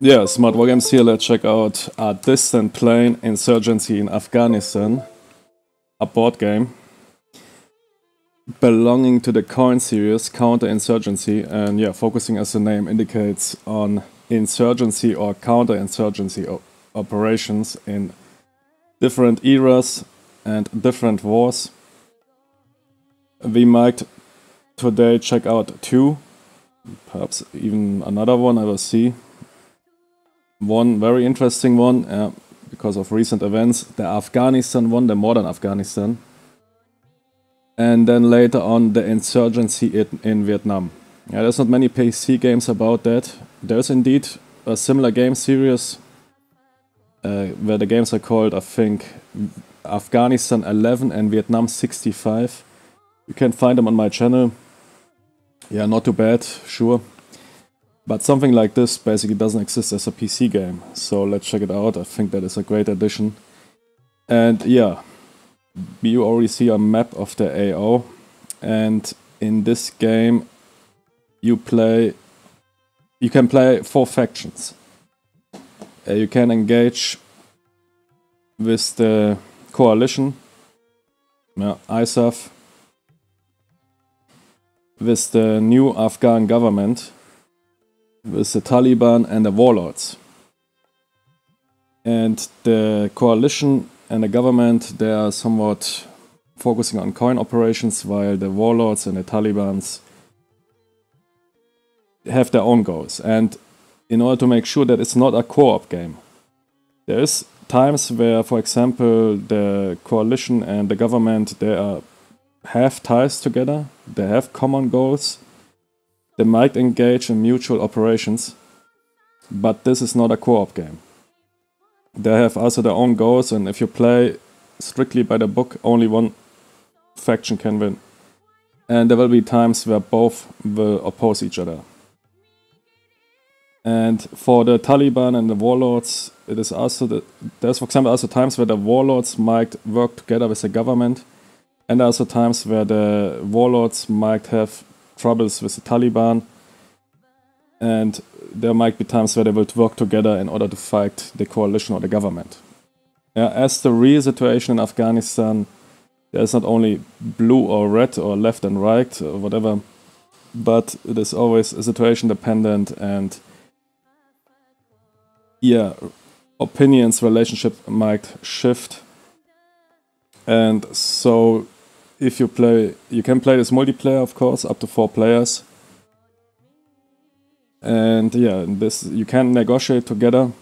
Yeah, Smart War Games here. Let's check out A Distant Plain Insurgency in Afghanistan, a board game belonging to the Coin series, Counter-Insurgency, and yeah, focusing as the name indicates on insurgency or counter-insurgency operations in different eras and different wars. We might today check out two, perhaps even another one, I will see. One very interesting one, because of recent events, the Afghanistan one, the modern Afghanistan. And then later on, the insurgency in Vietnam. Yeah, there's not many PC games about that. There's indeed a similar game series, where the games are called, I think, Afghanistan 11 and Vietnam 65. You can find them on my channel. Yeah, not too bad, sure. But something like this basically doesn't exist as a PC game. So let's check it out. I think that is a great addition. And yeah, you already see a map of the AO. And in this game, you can play 4 factions. You can engage with the coalition, ISAF, with the new Afghan government, with the Taliban and the warlords. And the coalition and the government, they are somewhat focusing on coin operations, while the warlords and the Talibans have their own goals. And in order to make sure that it's not a co-op game, there is times where, for example, the coalition and the government, have ties together, they have common goals, they might engage in mutual operations, but this is not a co-op game. They have also their own goals, and if you play strictly by the book, only one faction can win. And there will be times where both will oppose each other. And for the Taliban and the warlords, it is also there's, for example, also times where the warlords might work together with the government, and there are also times where the warlords might have troubles with the Taliban, and there might be times where they will work together in order to fight the coalition or the government. As the real situation in Afghanistan, there's not only blue or red or left and right or whatever, but it is always situation dependent, and yeah, opinions, relationship might shift. And so if you can play this multiplayer, of course, up to 4 players. And yeah, you can negotiate together,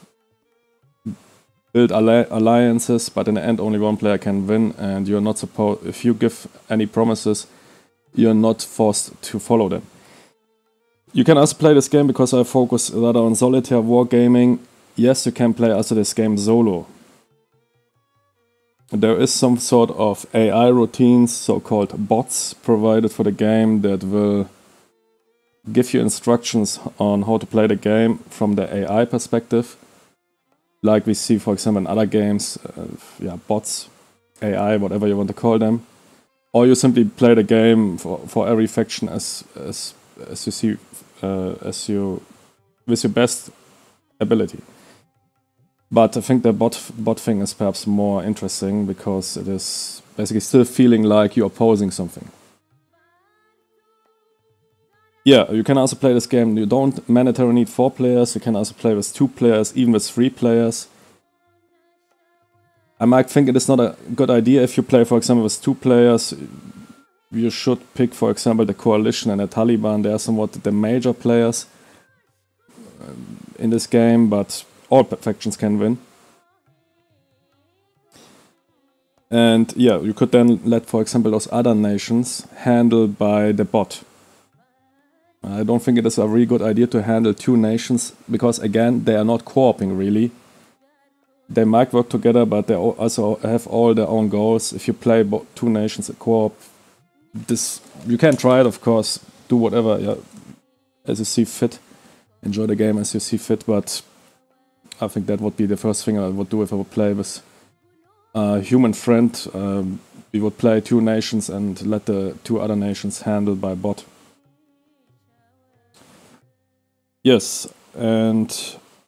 build alliances, but in the end only one player can win, and you're not supposed, if you give any promises, you're not forced to follow them. You can also play this game, because I focus rather on solitaire wargaming. Yes, you can play also this game solo. There is some sort of AI routines, so-called bots, provided for the game that will give you instructions on how to play the game from the AI perspective. Like we see, for example, in other games, bots, AI, whatever you want to call them. Or you simply play the game for every faction as you see, with your best ability. But I think the bot thing is perhaps more interesting, because it is basically still feeling like you're opposing something. Yeah, you can also play this game. You don't mandatorily need 4 players. You can also play with 2 players, even with 3 players. I might think it is not a good idea if you play, for example, with 2 players. You should pick, for example, the coalition and the Taliban. They are somewhat the major players in this game, but all factions can win. And yeah, you could then let, for example, those other nations handle by the bot. I don't think it is a really good idea to handle 2 nations, because again, they are not co-oping really. They might work together, but they also have all their own goals. If you play 2 nations at co-op, you can try it, of course, do whatever as you see fit. Enjoy the game as you see fit, but I think that would be the first thing I would do if I would play with a human friend. We would play 2 nations and let the 2 other nations handle by bot. Yes, and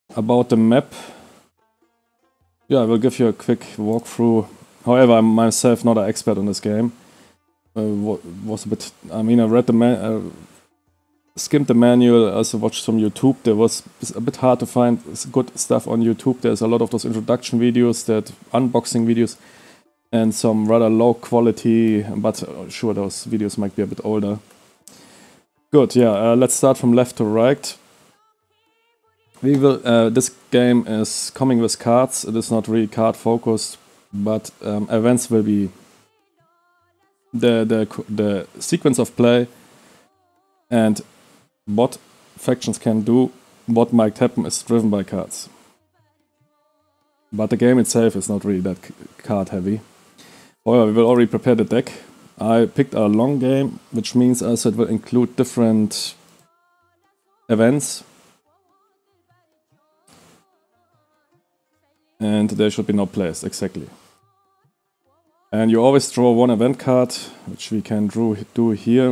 About the map, yeah, I will give you a quick walkthrough. However, I'm myself not an expert on this game. Was a bit. I mean, I read the skimmed the manual, also watched some YouTube. It's a bit hard to find good stuff on YouTube. There's a lot of those introduction videos, that unboxing videos, and some rather low quality, but sure, those videos might be a bit older. Good, yeah, let's start from left to right. We will. This game is coming with cards. It is not really card focused, but events will be the sequence of play and what factions can do, what might happen is driven by cards. But the game itself is not really that card heavy. However, we will already prepare the deck. I picked a long game, which means also it will include different events. And there should be no players, exactly. And you always draw one event card, which we can do here.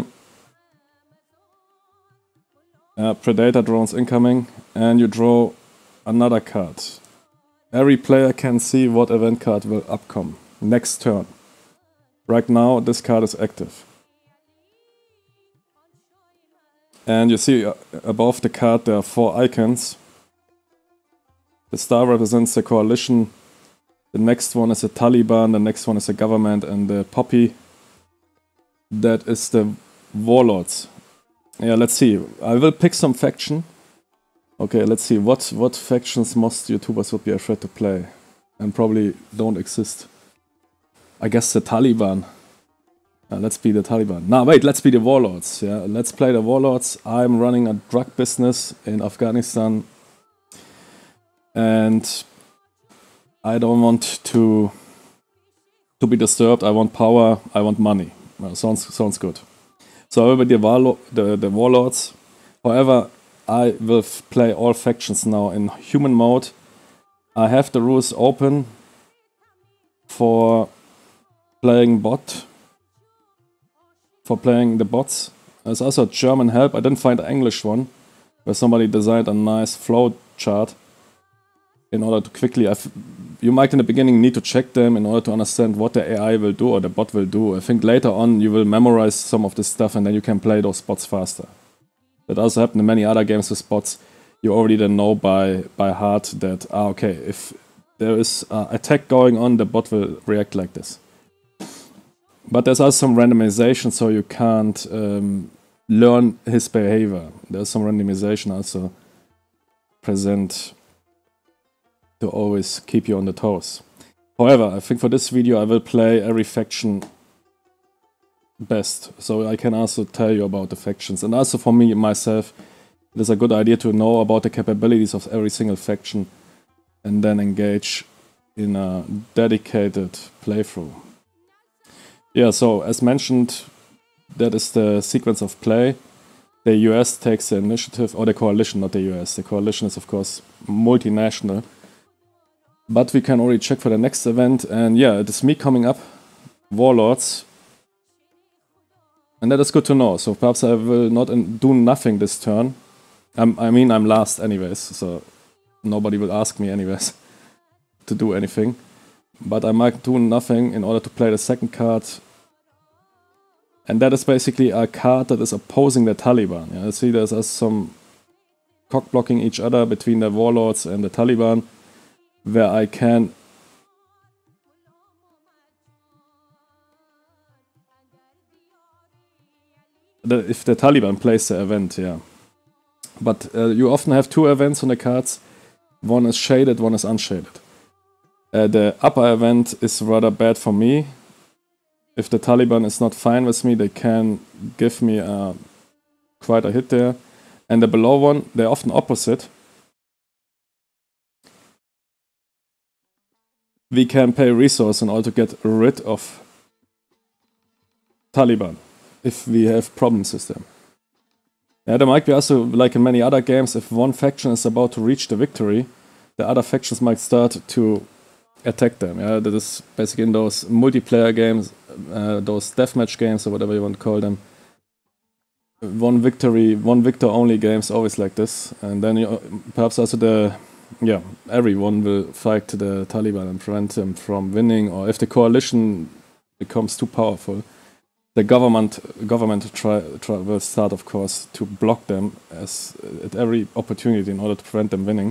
Predator drones incoming, and you draw another card. Every player can see what event card will upcome next turn. Right now, this card is active. And you see above the card there are 4 icons. The star represents the coalition, the next one is the Taliban, the next one is the government, and the poppy, that is the warlords. Yeah, let's see. I will pick some faction. Okay, let's see. What factions most YouTubers would be afraid to play and probably don't exist. I guess the Taliban. Let's be the Taliban. No, wait, let's be the warlords. Yeah, let's play the warlords. I'm running a drug business in Afghanistan. And I don't want to be disturbed. I want power. I want money. Well, sounds good. So I will be the warlords. However, I will play all factions now in human mode. I have the rules open for playing the bots. There's also a German help. I didn't find an English one, where somebody designed a nice flow chart in order to quickly. You might in the beginning need to check them in order to understand what the AI will do or the bot will do. I think later on you will memorize some of this stuff and then you can play those bots faster. That also happened in many other games with bots. You already then know by heart that, okay, if there is an attack going on, the bot will react like this. But there's also some randomization, so you can't learn his behavior. There's some randomization also present to always keep you on the toes. However, I think for this video I will play every faction best, so I can also tell you about the factions. And also for me, myself, it is a good idea to know about the capabilities of every single faction and then engage in a dedicated playthrough. Yeah, so as mentioned, that is the sequence of play. The US takes the initiative, or the coalition, not the US. The coalition is of course multinational. But we can already check for the next event, and yeah, it is me coming up, Warlords. And that is good to know, so perhaps I will not do nothing this turn. I mean, I'm last anyways, so nobody will ask me anyways to do anything. But I might do nothing in order to play the second card. And that is basically a card that is opposing the Taliban. Yeah, see, there's some cock blocking each other between the Warlords and the Taliban, where I can if the Taliban plays the event, yeah. But you often have 2 events on the cards. One is shaded, one is unshaded. The upper event is rather bad for me. If the Taliban is not fine with me, they can give me quite a hit there. And the below one, they're often opposite. We can pay resource in order to get rid of Taliban if we have problems with them. Yeah, there might be also, like in many other games, if one faction is about to reach the victory, the other factions might start to attack them. Yeah, that is basically in those multiplayer games, those deathmatch games or whatever you want to call them. One victor only games always like this, and then perhaps also yeah, everyone will fight the Taliban and prevent them from winning, or if the coalition becomes too powerful, the government will start, of course, to block them at every opportunity in order to prevent them winning.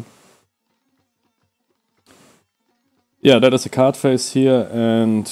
Yeah, that is a card phase here, and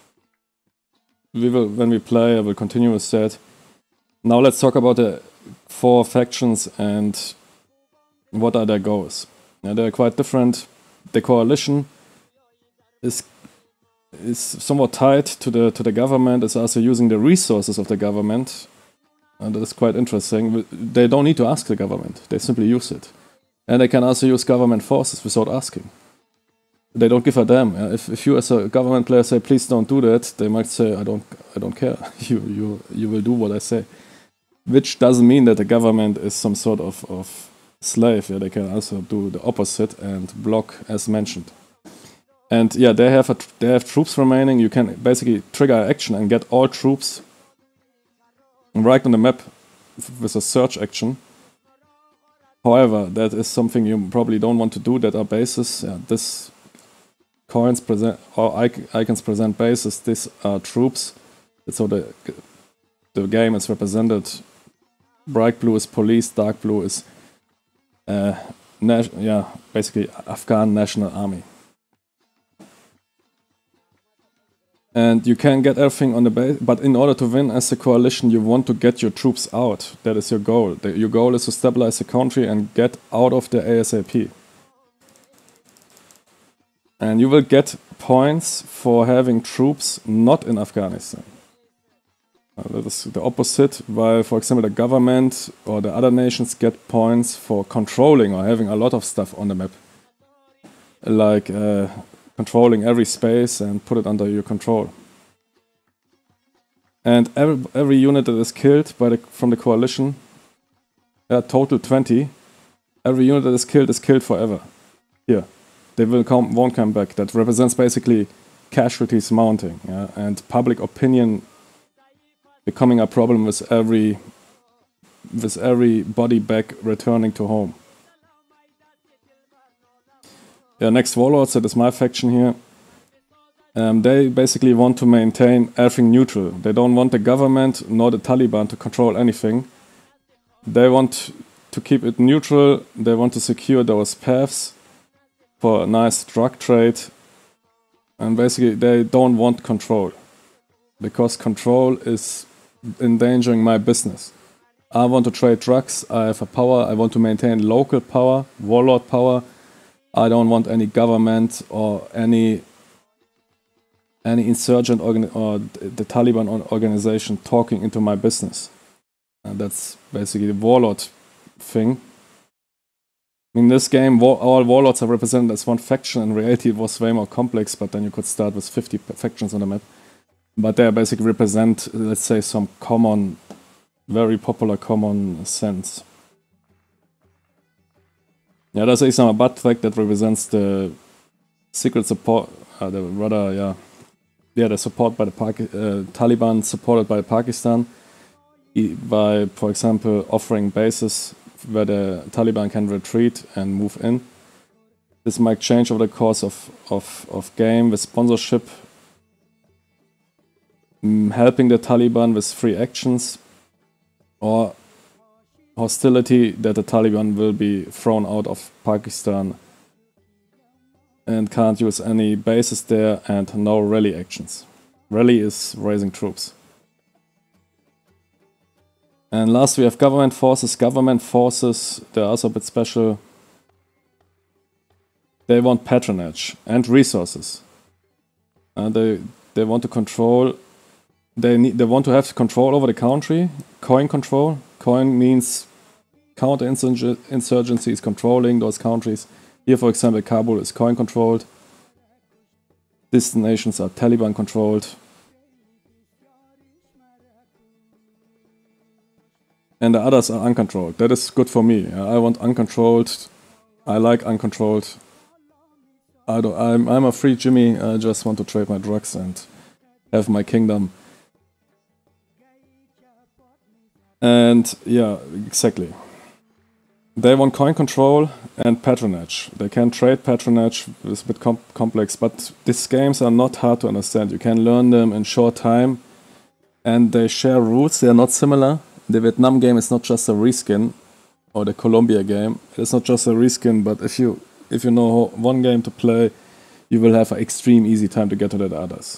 when we play, I will continue with that. Now let's talk about the 4 factions and what are their goals. Now, they're quite different. The coalition is somewhat tied to the government. It's also using the resources of the government, and that is quite interesting. They don't need to ask the government; they simply use it, and they can also use government forces without asking. They don't give a damn. If you as a government player say please don't do that, they might say I don't care. you will do what I say, which doesn't mean that the government is some sort of slave. Yeah, they can also do the opposite and block, as mentioned. And yeah, they have troops remaining. You can basically trigger action and get all troops right on the map with a search action. However, that is something you probably don't want to do. That are bases. Yeah, this coins present or icons present bases. These are troops. So the game is represented. Bright blue is police. Dark blue is basically Afghan National Army. And you can get everything on the base, but in order to win as a coalition, you want to get your troops out. That is your goal. Your goal is to stabilize the country and get out of the ASAP. And you will get points for having troops not in Afghanistan. That is the opposite, while, for example, the government or the other nations get points for controlling or having a lot of stuff on the map. Like controlling every space and put it under your control. And every unit that is killed from the coalition, total 20, every unit that is killed forever. Here, they won't come back. That represents basically casualties mounting, and public opinion becoming a problem with every body bag returning to home. Yeah, next Warlords, that is my faction here. They basically want to maintain everything neutral. They don't want the government nor the Taliban to control anything. They want to keep it neutral. They want to secure those paths for a nice drug trade. And basically they don't want control. Because control is endangering my business. I want to trade drugs. I have a power. I want to maintain local power, warlord power. I don't want any government or any insurgent or the Taliban organization talking into my business. And that's basically the warlord thing. In this game, all warlords are represented as one faction. In reality, it was way more complex, but then you could start with 50 factions on the map. But they basically represent, let's say, some common, very popular common sense. Yeah, there's Islamabad flag that represents the secret support, the support by the Taliban, supported by Pakistan, by, for example, offering bases where the Taliban can retreat and move in. This might change over the course of game with sponsorship, helping the Taliban with free actions, or hostility that the Taliban will be thrown out of Pakistan and can't use any bases there, and no rally actions. Rally is raising troops. And last we have government forces. Government forces, they're also a bit special. They want patronage and resources. And they want to control. They want to have control over the country. Coin control. Coin means counter-insurgency is controlling those countries. Here, for example, Kabul is coin controlled. These nations are Taliban controlled. And the others are uncontrolled. That is good for me. I want uncontrolled. I like uncontrolled. I'm a free Jimmy. I just want to trade my drugs and have my kingdom. And yeah, exactly. They want coin control and patronage. They can trade patronage, it's a bit complex, but these games are not hard to understand. You can learn them in short time, and they share roots, they are not similar. The Vietnam game is not just a reskin, or the Colombia game. It's not just a reskin, but if you know one game to play, you will have an extreme easy time to get to the others.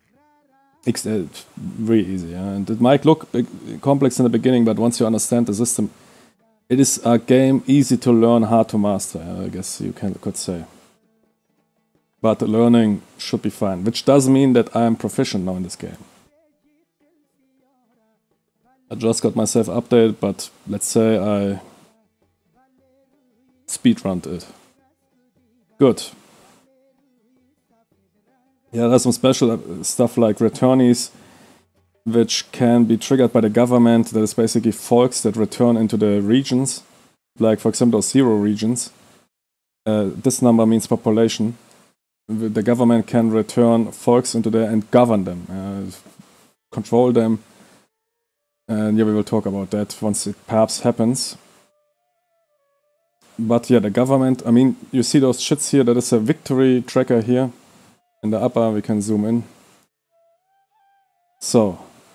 Very easy, yeah? And it might look complex in the beginning, but once you understand the system, it is a game easy to learn, hard to master, I guess you could say. But the learning should be fine, which does mean that I am proficient now in this game. I just got myself updated, but let's say I speedrunned it. Good. Yeah, there's some special stuff like returnees, which can be triggered by the government. That is basically folks that return into the regions, like for example those 0 regions. This number means population. The government can return folks into there and govern them, control them. And yeah, we will talk about that once it perhaps happens. But yeah, the government, I mean, you see those shits here, that is a victory tracker here. In the upper, we can zoom in. So,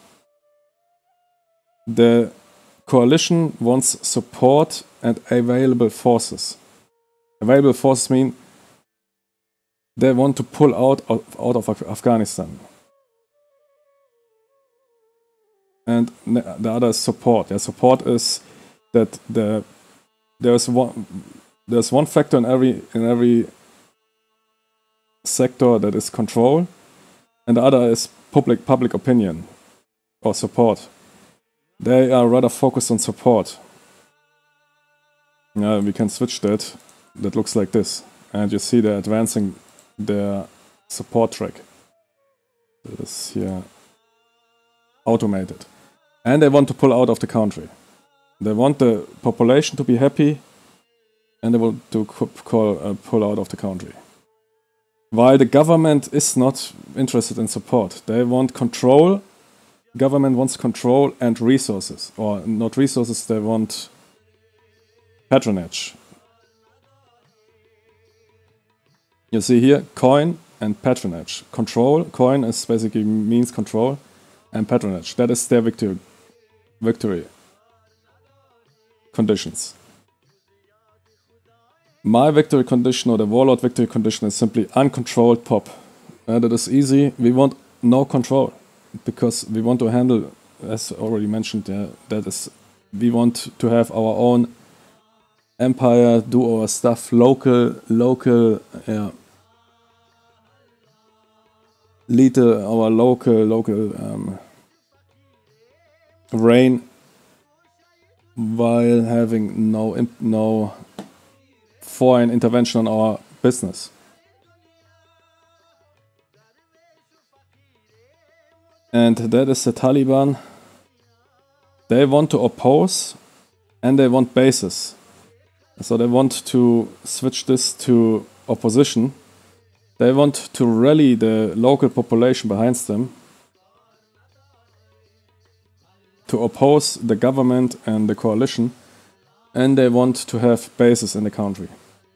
the coalition wants support and available forces. Available forces mean they want to pull out of Afghanistan. And the other is support. Yeah, support is that there's one factor in every sector that is control, and the other is public opinion or support. They are rather focused on support. Yeah, we can switch that. That looks like this, and you see they're advancing their support track. This here automated, and they want to pull out of the country. They want the population to be happy, and they want to pull out of the country. While the government is not interested in support, they want control. Government wants control and resources, or not resources, they want patronage. You see here, coin and patronage. Control, coin is basically means control, and patronage. That is their victory conditions. My victory condition, or the warlord victory condition, is simply uncontrolled pop. That is easy. We want no control, because we want to handle, as already mentioned, that is, we want to have our own empire, do our stuff, local, lead our local reign, while having no foreign intervention on our business. And that is the Taliban. They want to oppose, and they want bases. So they want to switch this to opposition. They want to rally the local population behind them to oppose the government and the coalition, and they want to have bases in the country.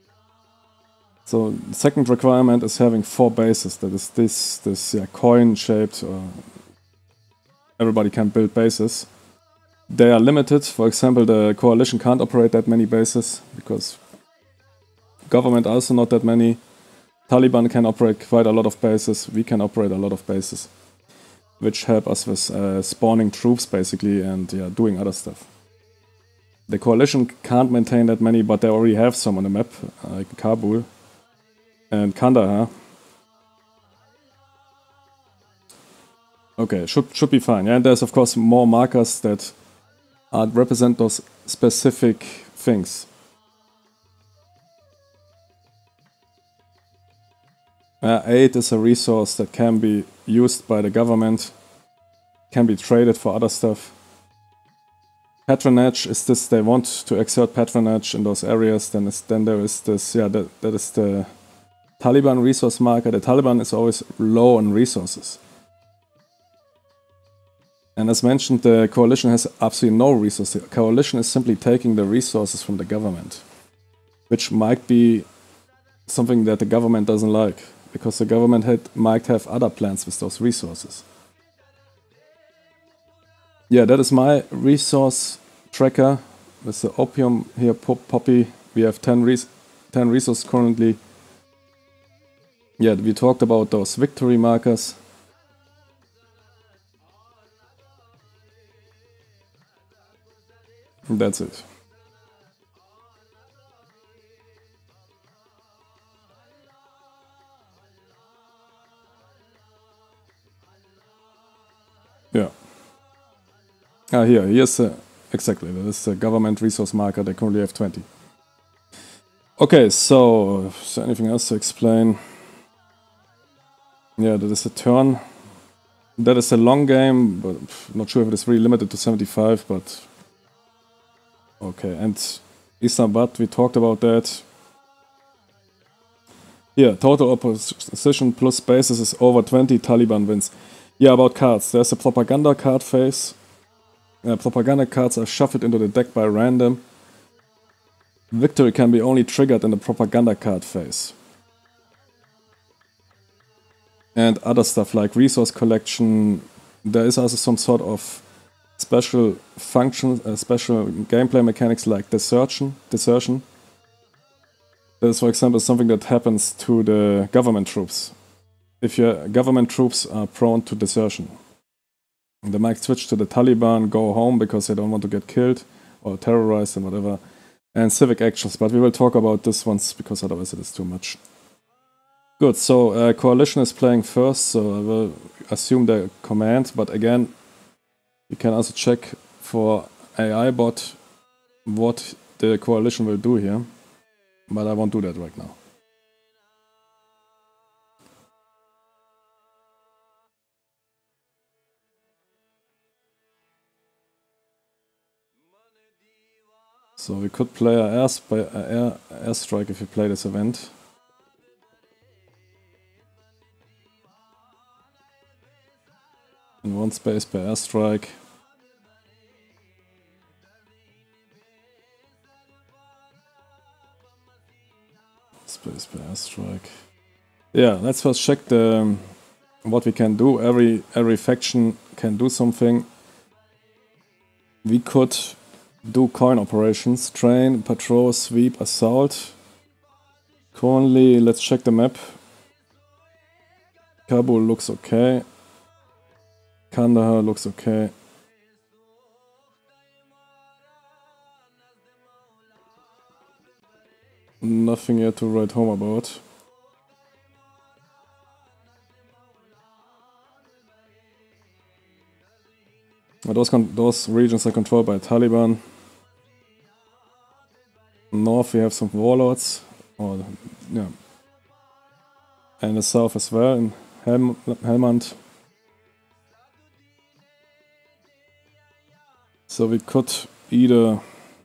So the second requirement is having 4 bases. That is this coin-shaped. Everybody can build bases. They are limited. For example, the coalition can't operate that many bases because government also not that many. Taliban can operate quite a lot of bases. We can operate a lot of bases, which help us with spawning troops basically and doing other stuff. The coalition can't maintain that many, but they already have some on the map, like Kabul and Kandahar. Okay, should be fine. Yeah, and there's of course more markers that represent those specific things. Aid is a resource that can be used by the government, can be traded for other stuff. Patronage is this, they want to exert patronage in those areas. Then there is this, that is the Taliban resource marker. The Taliban is always low on resources. And as mentioned, the coalition has absolutely no resources. The coalition is simply taking the resources from the government, which might be something that the government doesn't like, because the government might have other plans with those resources. Yeah, that is my resource tracker with the opium here, poppy. We have 10 resources currently. Yeah, we talked about those victory markers. And that's it. Yeah. Here's exactly, that is the government resource marker. They currently have 20. Okay, so is there anything else to explain? Yeah, that is a turn. That is a long game, but not sure if it is really limited to 75, but okay. And Islamabad, we talked about that. Yeah, total opposition plus spaces is over 20, Taliban wins. Yeah, about cards. There's a propaganda card phase. Propaganda cards are shuffled into the deck by random. Victory can be only triggered in the propaganda card phase. And other stuff like resource collection. There is also some sort of special functions, special gameplay mechanics like desertion. That is, for example, something that happens to the government troops. If your government troops are prone to desertion, they might switch to the Taliban, go home because they don't want to get killed or terrorized and whatever. And civic actions, but we will talk about this once because otherwise it is too much. Good, so coalition is playing first, so I will assume the command, but again, you can also check for AI bot what the coalition will do here, but I won't do that right now. So we could play an airstrike if you play this event. In one space per airstrike. Space per airstrike. Yeah, let's first check what we can do. Every faction can do something. We could do coin operations. Train, patrol, sweep, assault. Currently, let's check the map. Kabul looks okay. Kandahar looks okay. Nothing here to write home about. Those regions are controlled by Taliban. North we have some warlords, yeah, and the south as well in Helmand. So we could either,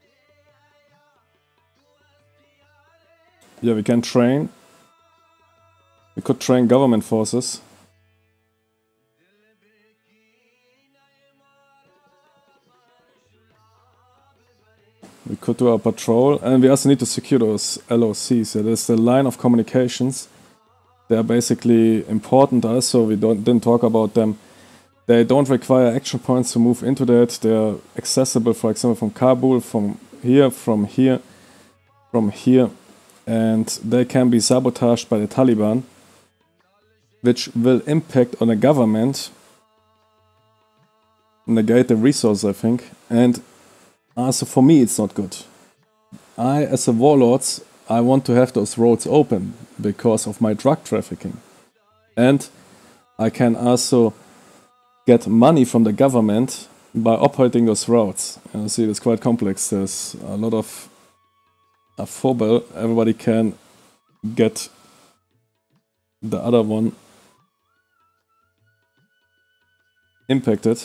yeah, we can train. We could train government forces. We could do our patrol, and we also need to secure those LOCs. That is the line of communications. They are basically important also, we didn't talk about them. They don't require action points to move into that. They are accessible, for example, from Kabul, from here, and they can be sabotaged by the Taliban, which will impact on the government, negate the resources, I think, and also for me it's not good. As a warlord, I want to have those roads open because of my drug trafficking. And I can also get money from the government by operating those routes. You see, it's quite complex. There's a lot of phobel. Everybody can get the other one impacted.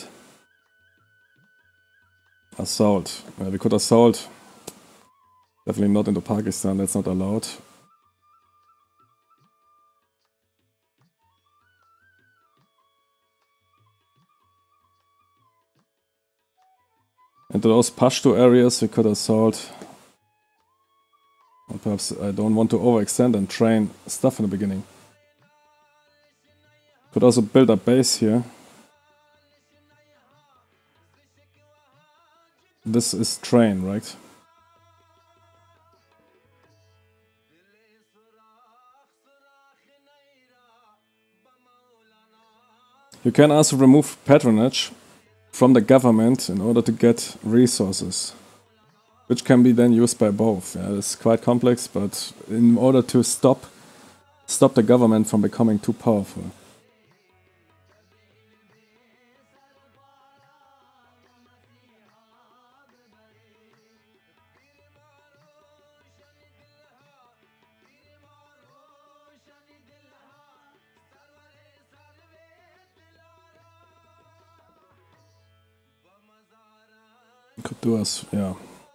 Assault. We could assault. Definitely not into Pakistan, that's not allowed. Into those Pashto areas we could assault. Or perhaps I don't want to overextend and train stuff in the beginning. Could also build a base here. This is train, right? You can also remove patronage from the government in order to get resources, which can be then used by both. Yeah, it's quite complex, but in order to stop the government from becoming too powerful. Could do us, yeah.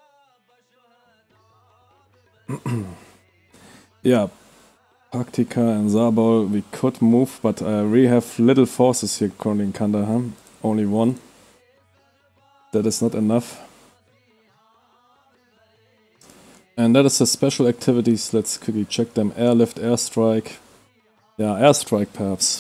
Yeah, Paktika and Zabul we could move, but I really have little forces here currently in Kandahar. Only one. That is not enough. And that is the special activities. Let's quickly check them. Airlift, airstrike. Yeah, airstrike perhaps.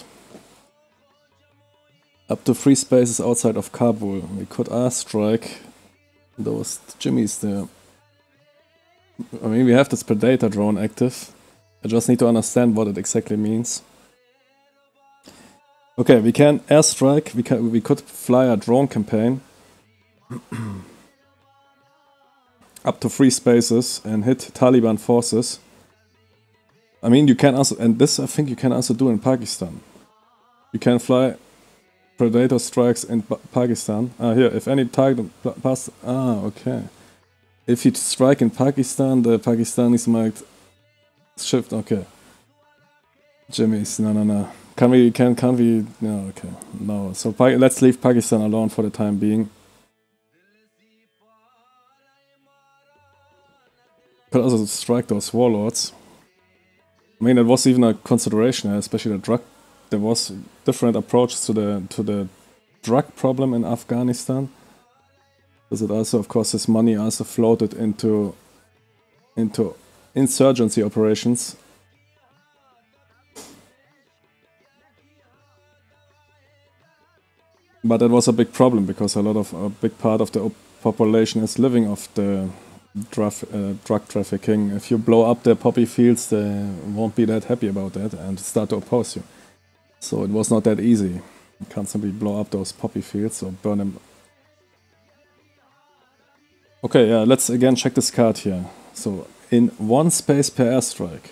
Up to 3 spaces outside of Kabul. We could airstrike those jimmies there. I mean, we have this Predator drone active. I just need to understand what it exactly means. Okay, we can airstrike. We could fly a drone campaign up to 3 spaces and hit Taliban forces. I mean, you can also, and this I think you can also do in Pakistan. You can fly Predator strikes in Pakistan. Here, if any target pass. Okay. If you strike in Pakistan, the Pakistanis might shift. Okay. Jimmies, no. Can we? No, okay. No. So let's leave Pakistan alone for the time being. Could also strike those warlords. I mean, it was even a consideration, especially the drug. There was different approaches to the drug problem in Afghanistan. Because it also, of course, this money also floated into insurgency operations. But it was a big problem because a big part of the population is living off the drug trafficking. If you blow up their poppy fields, they won't be that happy about that and start to oppose you. So it was not that easy. You can't simply blow up those poppy fields or burn them. Okay, yeah, let's again check this card here. So, in 1 space per airstrike.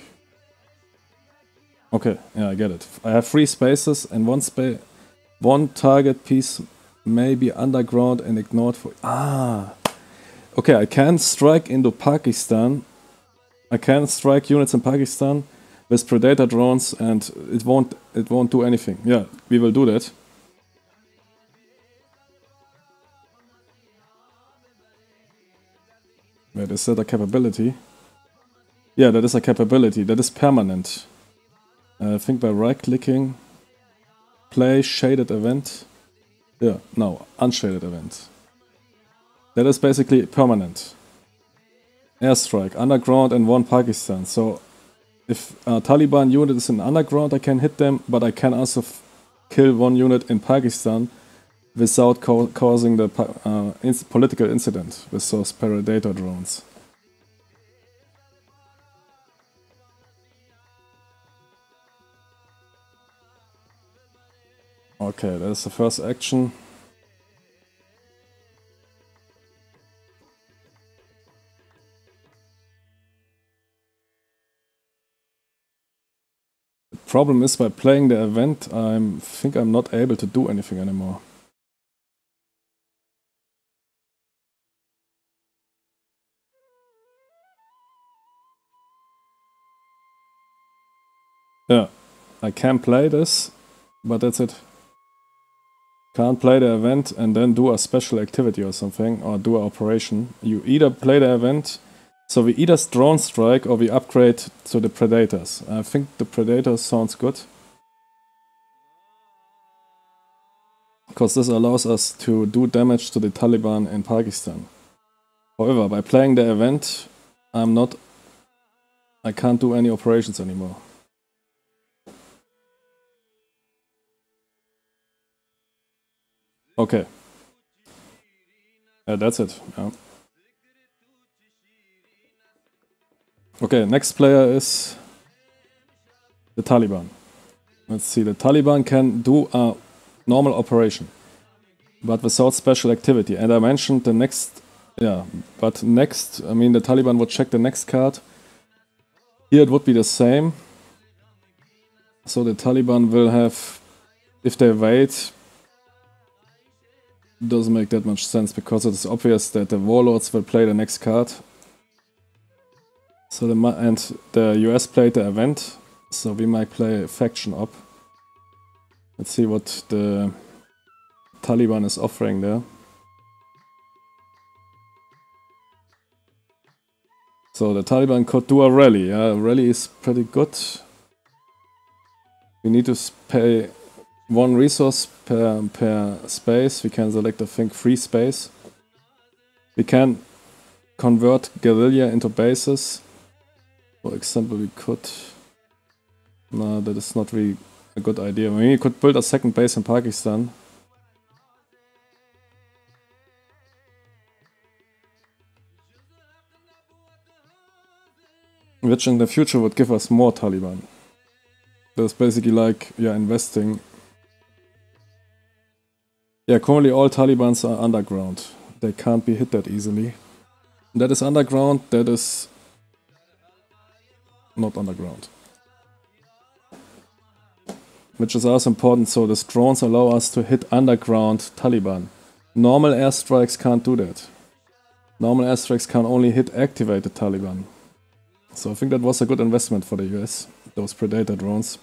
Okay, yeah, I get it. I have 3 spaces and 1 target piece may be underground and ignored for... Okay, I can strike into Pakistan. I can strike units in Pakistan with Predator drones and it won't do anything. Yeah, we will do that. Wait, is that a capability? Yeah, that is a capability. That is permanent. I think by right-clicking, play shaded event. Yeah, no, unshaded event. That is basically permanent. Airstrike, underground and 1 Pakistan. So if a Taliban unit is in underground, I can hit them, but I can also kill 1 unit in Pakistan without causing the political incident with those Predator drones. Okay, that is the first action. The problem is by playing the event, I think I'm not able to do anything anymore. Yeah, I can play this, but that's it. Can't play the event and then do a special activity or something, or do an operation. You either play the event, so we either drone strike or we upgrade to the Predators. I think the Predators sounds good. because this allows us to do damage to the Taliban in Pakistan. However, by playing the event, I can't do any operations anymore. Okay. That's it. Yeah. Okay, next player is the Taliban. Let's see, the Taliban can do a normal operation, but without special activity. And I mentioned the next, but next, I mean the Taliban would check the next card. Here it would be the same. So the Taliban will have, if they wait, doesn't make that much sense because it's obvious that the warlords will play the next card. So the US played the event, so we might play a faction up. Let's see what the Taliban is offering there. So the Taliban could do a rally. Yeah, a rally is pretty good. We need to pay 1 resource per space. We can select, I think, free space. We can convert guerrilla into bases. For example, we could... No, that is not really a good idea. Maybe we could build a second base in Pakistan. Which in the future would give us more Taliban. That's basically like, yeah, investing. Yeah, currently all Talibans are underground. They can't be hit that easily. That is underground, that is not underground. Which is also important, so these drones allow us to hit underground Taliban. Normal airstrikes can't do that. Normal airstrikes can only hit activated Taliban. So I think that was a good investment for the US, those Predator drones.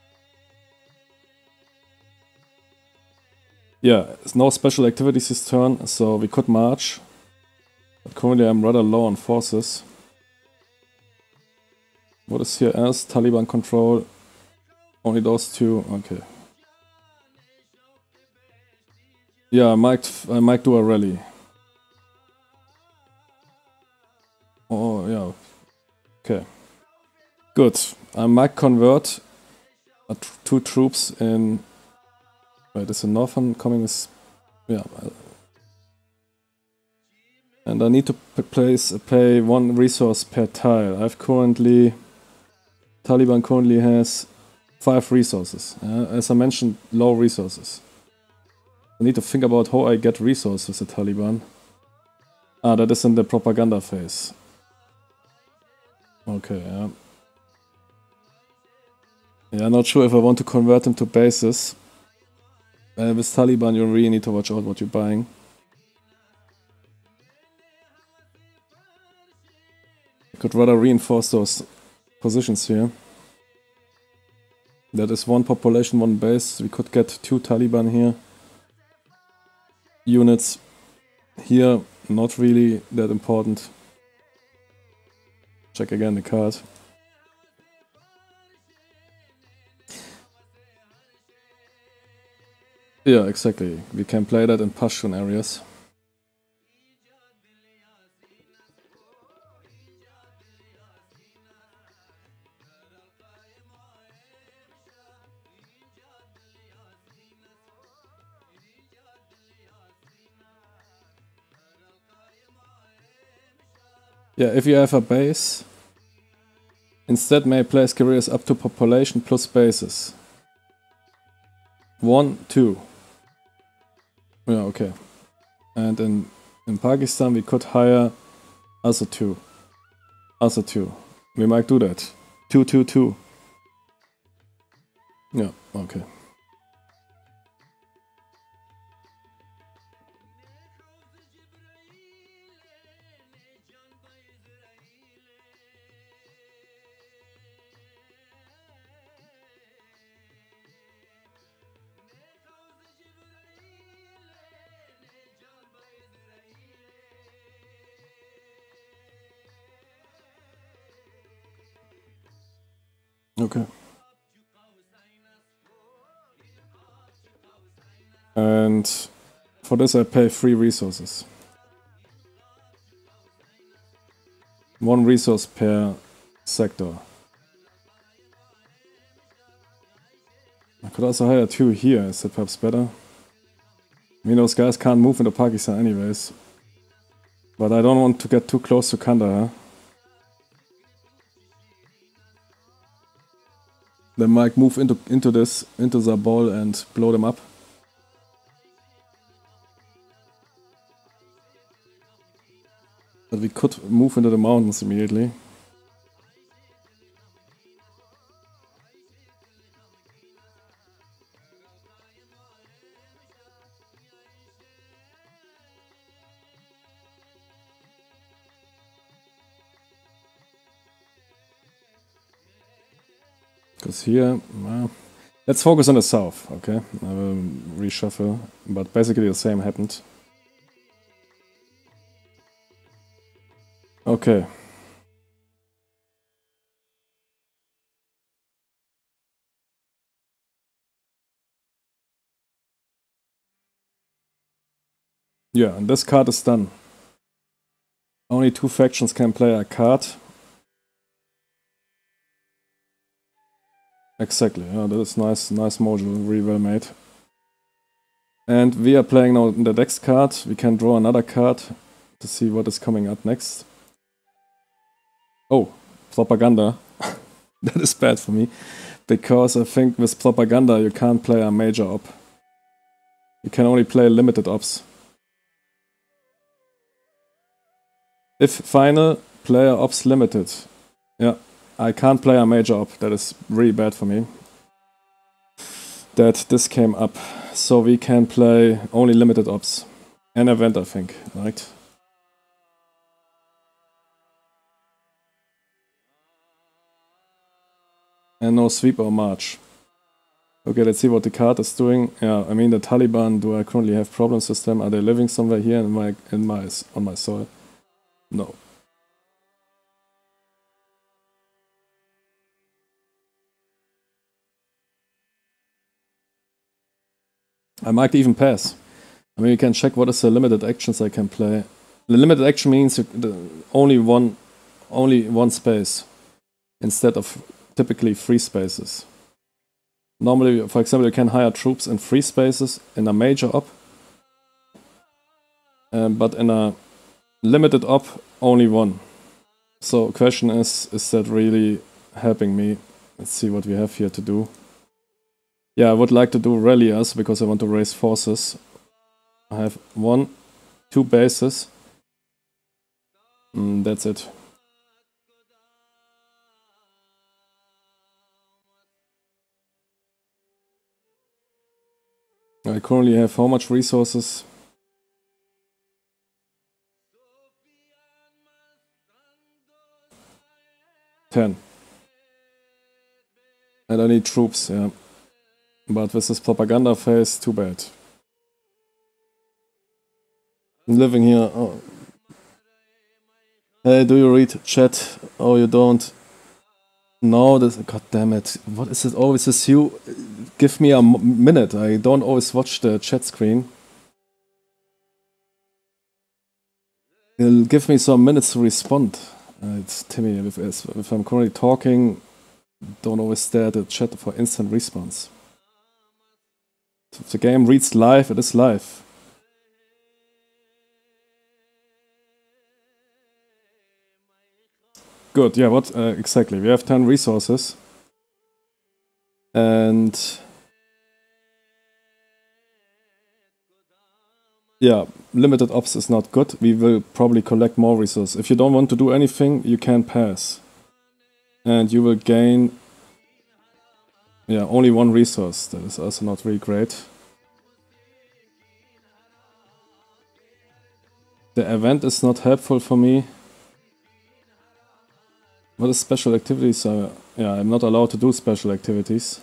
Yeah, there's no special activities this turn, so we could march. But currently I'm rather low on forces. What is here else? Taliban control. Only those two, okay. Yeah, I might do a rally. Oh, yeah. Okay. Good. I might convert 2 troops in... Wait, is the northern coming is... Yeah. And I need to pay 1 resource per tile. Taliban currently has 5 resources. As I mentioned, low resources. I need to think about how I get resources at Taliban. Ah, that is in the propaganda phase. Okay, yeah. Yeah, not sure if I want to convert them to bases. With Taliban, you really need to watch out what you're buying. I could rather reinforce those positions here. That is 1 population, 1 base. We could get 2 Taliban here. Units here, not really that important. Check again the card. Yeah, exactly. We can play that in Pashtun areas. Yeah, if you have a base, instead may place carriers up to population plus bases. 1, 2. Yeah, okay. And in Pakistan we could hire other 2. Other 2. We might do that. 2, 2, 2. Yeah, okay. Okay. And And for this I pay 3 resources. 1 resource per sector. I could also hire 2 here, is that perhaps better? I mean, those guys can't move into Pakistan anyways. But I don't want to get too close to Kandahar. They might move into Zabul and blow them up. But we could move into the mountains immediately. Because here, let's focus on the south, okay? I will reshuffle, but basically the same happened. Okay. Yeah, and this card is done. Only 2 factions can play a card. Exactly, yeah, that is nice module, really well made. And we are playing now the next card. We can draw another card to see what is coming up next. Oh, propaganda. That is bad for me, because I think with propaganda you can't play a major op. You can only play limited ops. If final, player ops limited. Yeah. I can't play a major op, that is really bad for me. That this came up, so we can play only limited ops. An event, I think, right? And no sweep or march. Okay, let's see what the card is doing. Yeah, I mean the Taliban, do I currently have problems with them? Are they living somewhere here on my soil? No. I might even pass. I mean, you can check what is the limited actions I can play. The limited action means only one space instead of typically 3 spaces. Normally, for example, you can hire troops in 3 spaces in a major op, but in a limited op, only 1. So, question is that really helping me? Let's see what we have here to do. Yeah, I would like to do ralliers because I want to raise forces. I have 1, 2 bases. That's it. I currently have how much resources? 10. And I need troops, yeah. But with this propaganda phase, too bad. I'm living here. Oh. Hey, do you read chat? Oh, you don't? No, this. God damn it. What is it always this you? Give me a minute. I don't always watch the chat screen. It'll give me some minutes to respond. It's Timmy. If I'm currently talking, don't always stare at the chat for instant response. If the game reads live, it is live. Good, yeah, what exactly? We have 10 resources. And yeah, limited ops is not good. We will probably collect more resources. If you don't want to do anything, you can pass. And you will gain, yeah, only 1 resource. That is also not really great. The event is not helpful for me. What is special activities? Yeah, I'm not allowed to do special activities.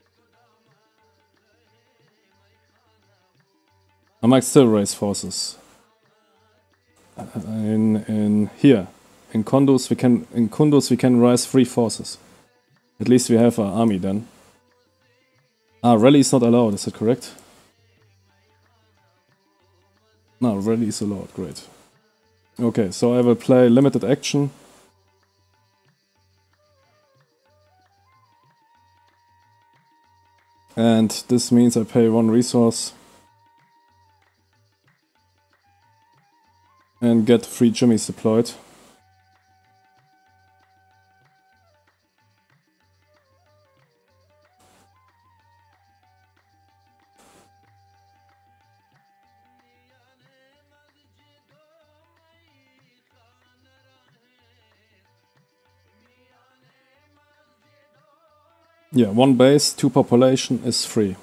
I might still raise forces. In here, in Kunduz we can raise 3 forces. At least we have an army then. Ah, rally is not allowed. Is that correct? No, release a lot, great. Okay, so I will play limited action. And this means I pay 1 resource. And get 3 jimmies deployed. Yeah, 1 base, 2 population is 3.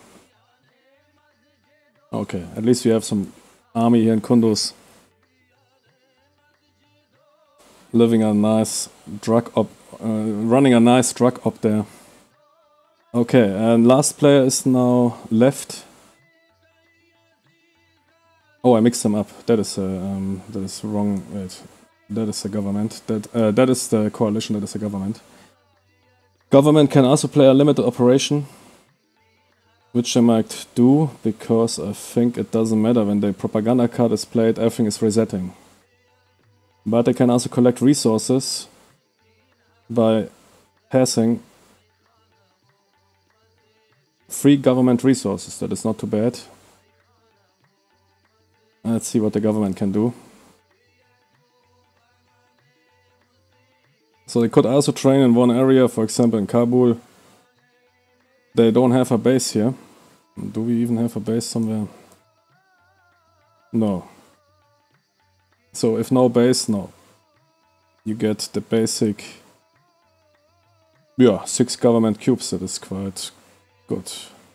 Okay, at least we have some army here in Kunduz. Living a nice drug op, running a nice drug op there. Okay, and last player is now left. Oh, I mixed them up. That is wrong. Wait, that is the government. That is the coalition. That is the government. Government can also play a limited operation, which they might do because I think it doesn't matter when the propaganda card is played. Everything is resetting. But they can also collect resources by passing 3 government resources. That is not too bad. Let's see what the government can do. So they could also train in one area, for example in Kabul. They don't have a base here. Do we even have a base somewhere? No. So if no base, no. You get the basic... Yeah, 6 government cubes, that is quite good.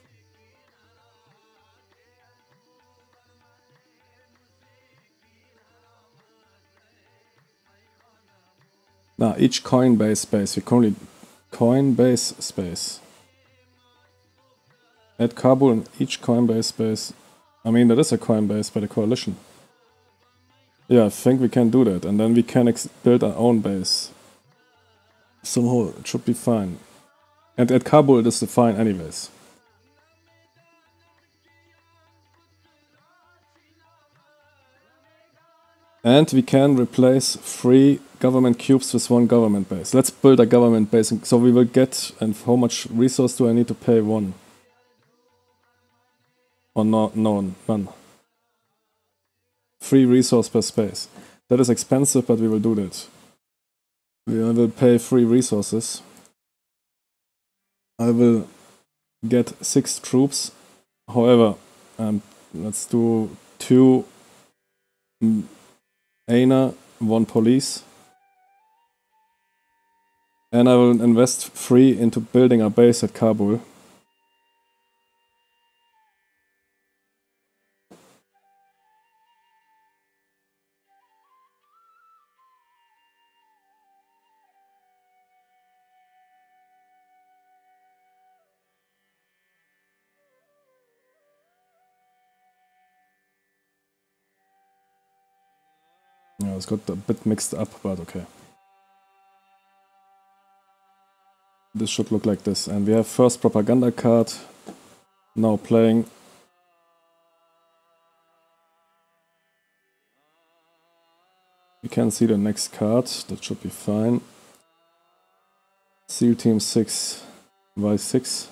Now, each Coinbase space, we currently Coinbase space. Add Kabul in each Coinbase space. I mean, that is a Coinbase by the coalition. Yeah, I think we can do that, and then we can build our own base. Somehow it should be fine. And at Kabul it is fine anyways. And we can replace 3 government cubes with 1 government base. Let's build a government base. So we will get, and how much resource do I need to pay? 1. Or no, none. 3 resource per space. That is expensive, but we will do that. We will pay 3 resources. I will get 6 troops. However, let's do 2 ANA, 1 police. And I will invest 3 into building a base at Kabul. Yeah, it's got a bit mixed up, but okay. This should look like this. And we have first propaganda card now playing. You can see the next card, that should be fine. SEAL Team 6, Y6.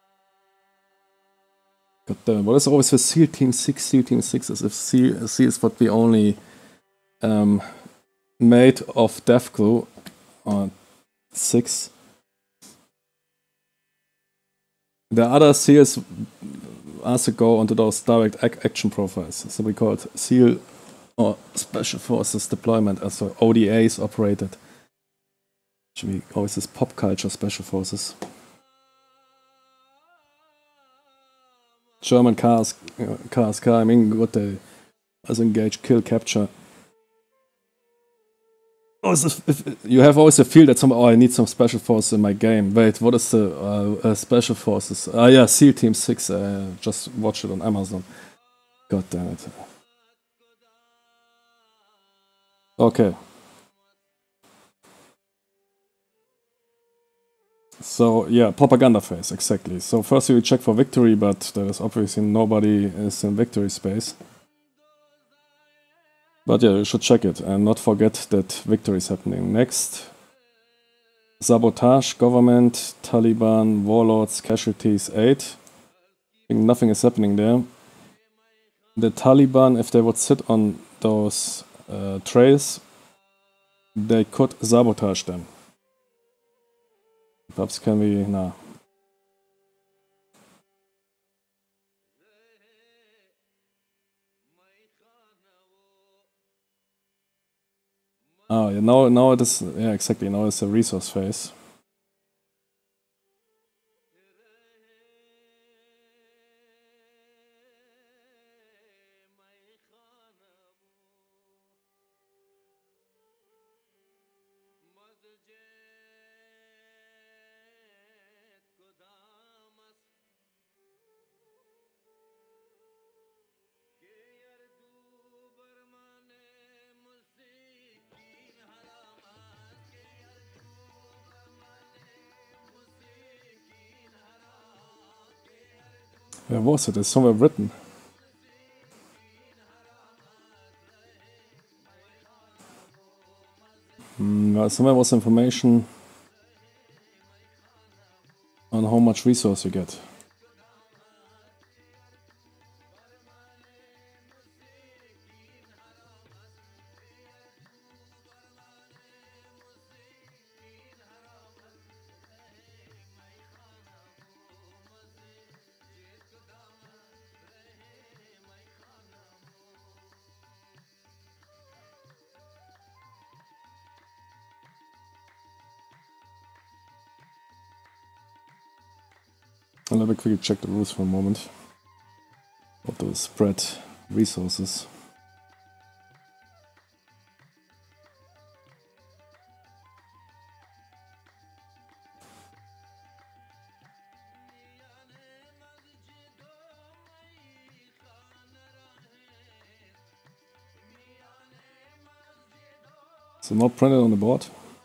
God damn, what is always with SEAL Team 6? SEAL Team 6 as if SEAL is what we only made of Death Crew 6. The other SEALs also go onto those direct action profiles, so we call it SEAL or Special Forces Deployment, also ODAs operated. Actually, always this pop culture Special Forces. German KSK, I mean, what they also engage, kill, capture. Oh, if you have always a feel that I need some special forces in my game. Wait, what is the special forces? Yeah, SEAL Team 6. Just watch it on Amazon. God damn it. Okay. So yeah, propaganda phase, exactly. So first we check for victory, but there is obviously nobody is in victory space. But yeah, you should check it and not forget that victory is happening. Next, sabotage, government, Taliban, warlords, casualties, 8. I think nothing is happening there. The Taliban, if they would sit on those trails, they could sabotage them. Perhaps can we... nah. Oh, yeah, now it is... yeah, exactly, now it's a resource phase. Where was it? It's somewhere written. Somewhere was information on how much resource you get. Let me quickly check the rules for a moment. Of those spread resources. So not printed on the board.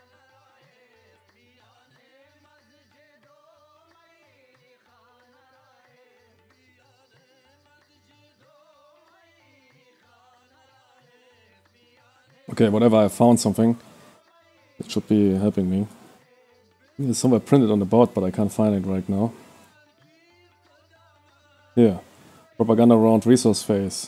Okay, whatever, I found something. It should be helping me. It's somewhere printed on the board, but I can't find it right now. Here. Propaganda around resource phase.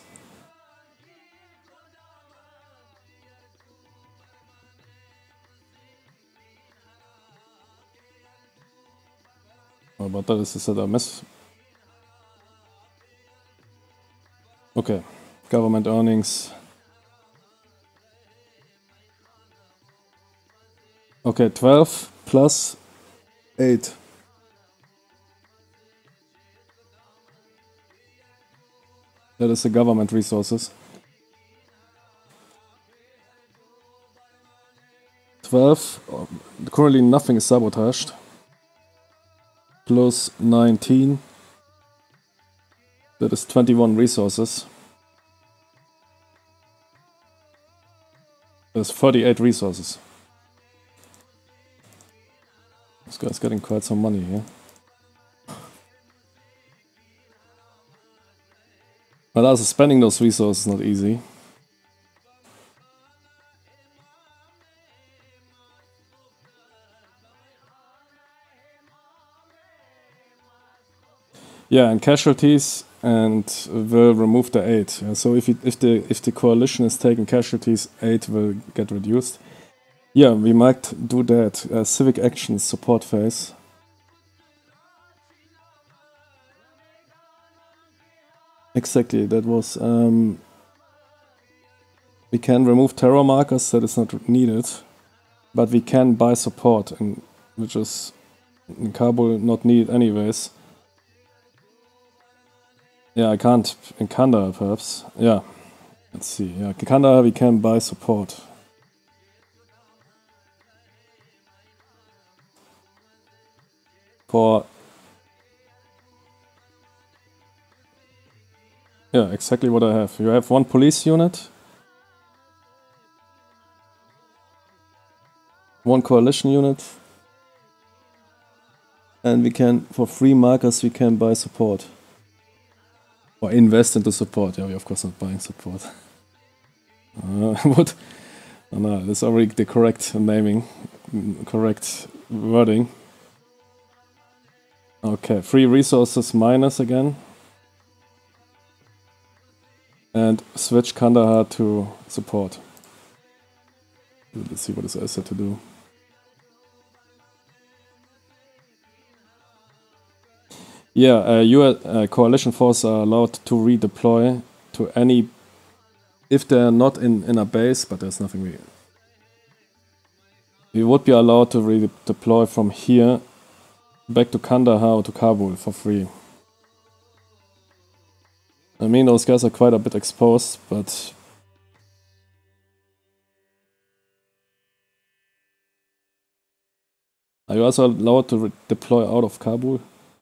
Oh, but that is a mess. Okay. Government earnings. Okay, 12 plus 8. That is the government resources. 12. Currently nothing is sabotaged. Plus 19. That is 21 resources. There's 38 resources. This guy's getting quite some money here. But also spending those resources is not easy. Yeah, and casualties, and will remove the 8. Yeah, so if the coalition is taking casualties, 8 will get reduced. Yeah, we might do that. Civic actions support phase. Exactly, that was... we can remove terror markers, that is not needed. But we can buy support, and which is in Kabul not needed anyways. Yeah, I can't in Kandahar perhaps. Yeah, let's see. Yeah, in Kandahar we can buy support. For... yeah, exactly what I have. You have 1 police unit. 1 coalition unit. And we can, for 3 markers, we can buy support. Or invest into support. Yeah, we're of course not buying support. What? Oh, no, that's already the correct naming, correct wording. Okay, free resources minus again. And switch Kandahar to support. Let's see what this is set to do. Yeah, your coalition forces are allowed to redeploy to any, if they're not in a base, but there's nothing we... We would be allowed to redeploy from here back to Kandahar or to Kabul for free. I mean, those guys are quite a bit exposed, but... Are you also allowed to deploy out of Kabul?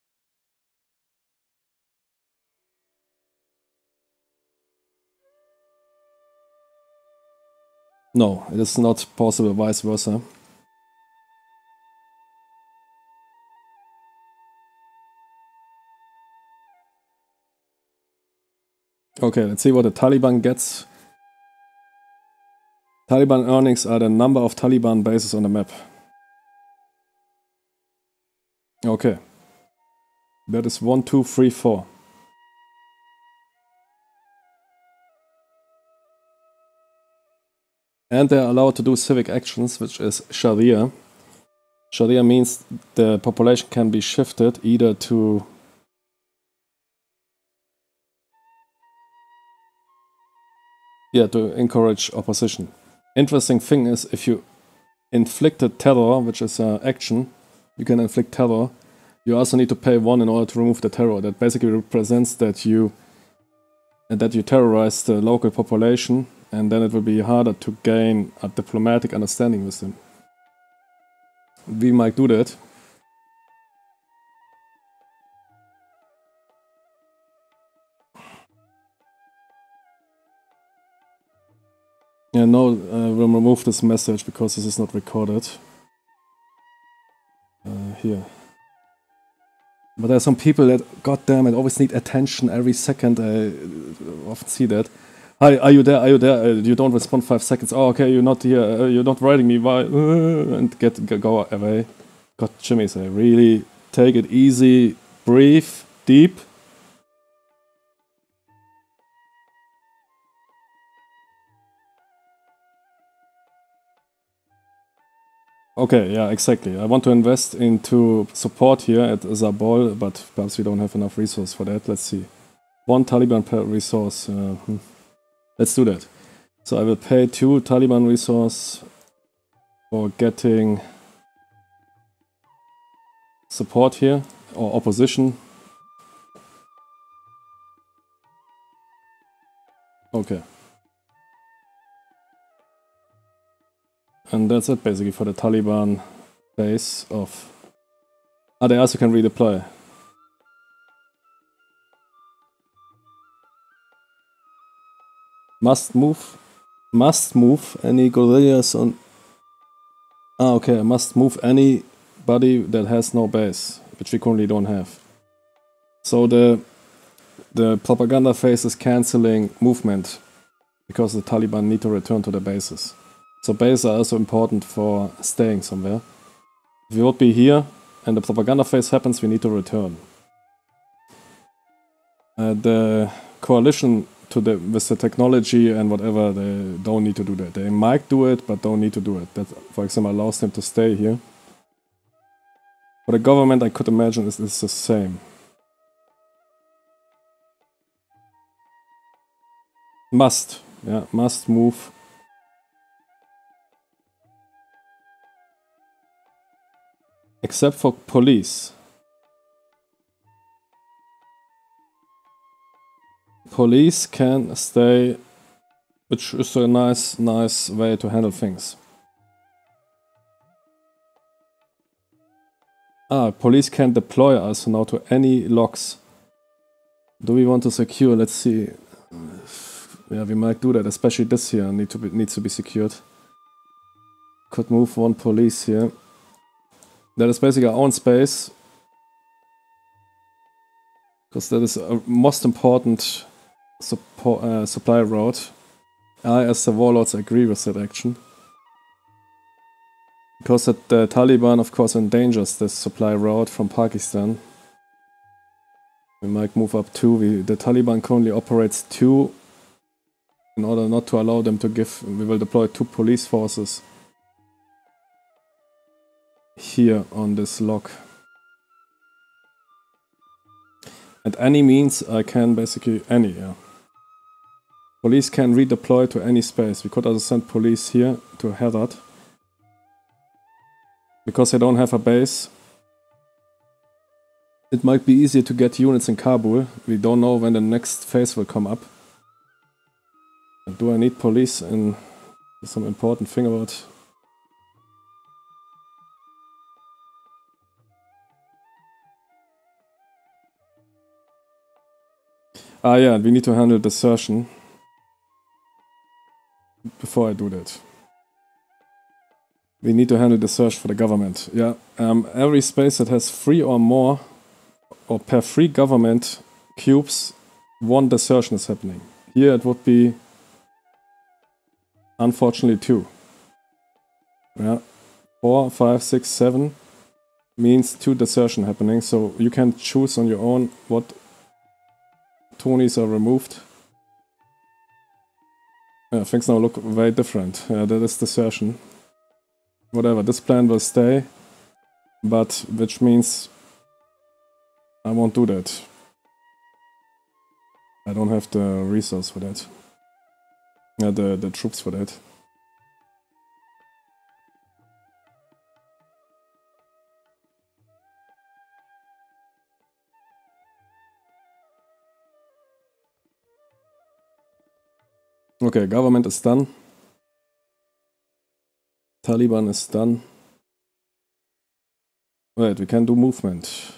No, it is not possible, vice versa. Okay, let's see what the Taliban gets. Taliban earnings are the number of Taliban bases on the map. Okay. That is 1, 2, 3, 4. And they're allowed to do civic actions, which is Sharia. Sharia means the population can be shifted either to... Yeah, to encourage opposition. Interesting thing is, if you inflicted terror, which is an action, you can inflict terror, you also need to pay 1 in order to remove the terror. That basically represents that you terrorize the local population, and then it will be harder to gain a diplomatic understanding with them. We might do that. Yeah, no, we'll remove this message because this is not recorded. Here. But there are some people that, goddamn it, always need attention every second. I often see that. Hi, are you there? Are you there? You don't respond 5 seconds. Oh, okay, you're not here. You're not writing me. Why? And go away. God, Jimmy, say, really take it easy, breathe, deep. Okay, yeah, exactly. I want to invest into support here at Zabul, but perhaps we don't have enough resource for that. Let's see. 1 Taliban per resource. Let's do that. So I will pay 2 Taliban resource for getting support here, or opposition. Okay. And that's it basically for the Taliban base of... Ah, they also can redeploy. Must move any guerrillas on... Ah, okay, must move anybody that has no base, which we currently don't have. So the propaganda phase is cancelling movement, because the Taliban need to return to their bases. So bases are also important for staying somewhere. If we would be here, and the propaganda phase happens, we need to return. The coalition with the technology and whatever, they don't need to do that. They might do it, but don't need to do it. That, for example, allows them to stay here. For the government, I could imagine it's the same. Must. Yeah, must move. Except for police. Police can stay, which is a nice way to handle things. Ah, police can deploy also now to any locks. Do we want to secure? Let's see. Yeah, we might do that, especially this here needs to be secured. Could move 1 police here. That is basically our own space. Because that is a most important supply route. I, as the warlords, agree with that action. Because the Taliban, of course, endangers this supply route from Pakistan. We might move up 2. The Taliban currently operates 2. In order not to allow them to give, we will deploy 2 police forces here on this lock. At any means, I can basically, yeah. Police can redeploy to any space. We could also send police here to Herat. Because they don't have a base, it might be easier to get units in Kabul. We don't know when the next phase will come up. Do I need police? And some important thing about... Ah yeah, we need to handle desertion. Before I do that. We need to handle desertion for the government. Yeah, every space that has 3 or more, or per 3 government cubes, 1 desertion is happening. Here it would be, unfortunately, 2. Yeah, 4, 5, 6, 7 means 2 desertion happening, so you can choose on your own what Tonis are removed. Yeah, things now look very different. Yeah, that is desertion. Whatever, this plan will stay, but which means I won't do that. I don't have the resource for that. Yeah, the troops for that. Okay, government is done. Taliban is done. Wait, we can do movement.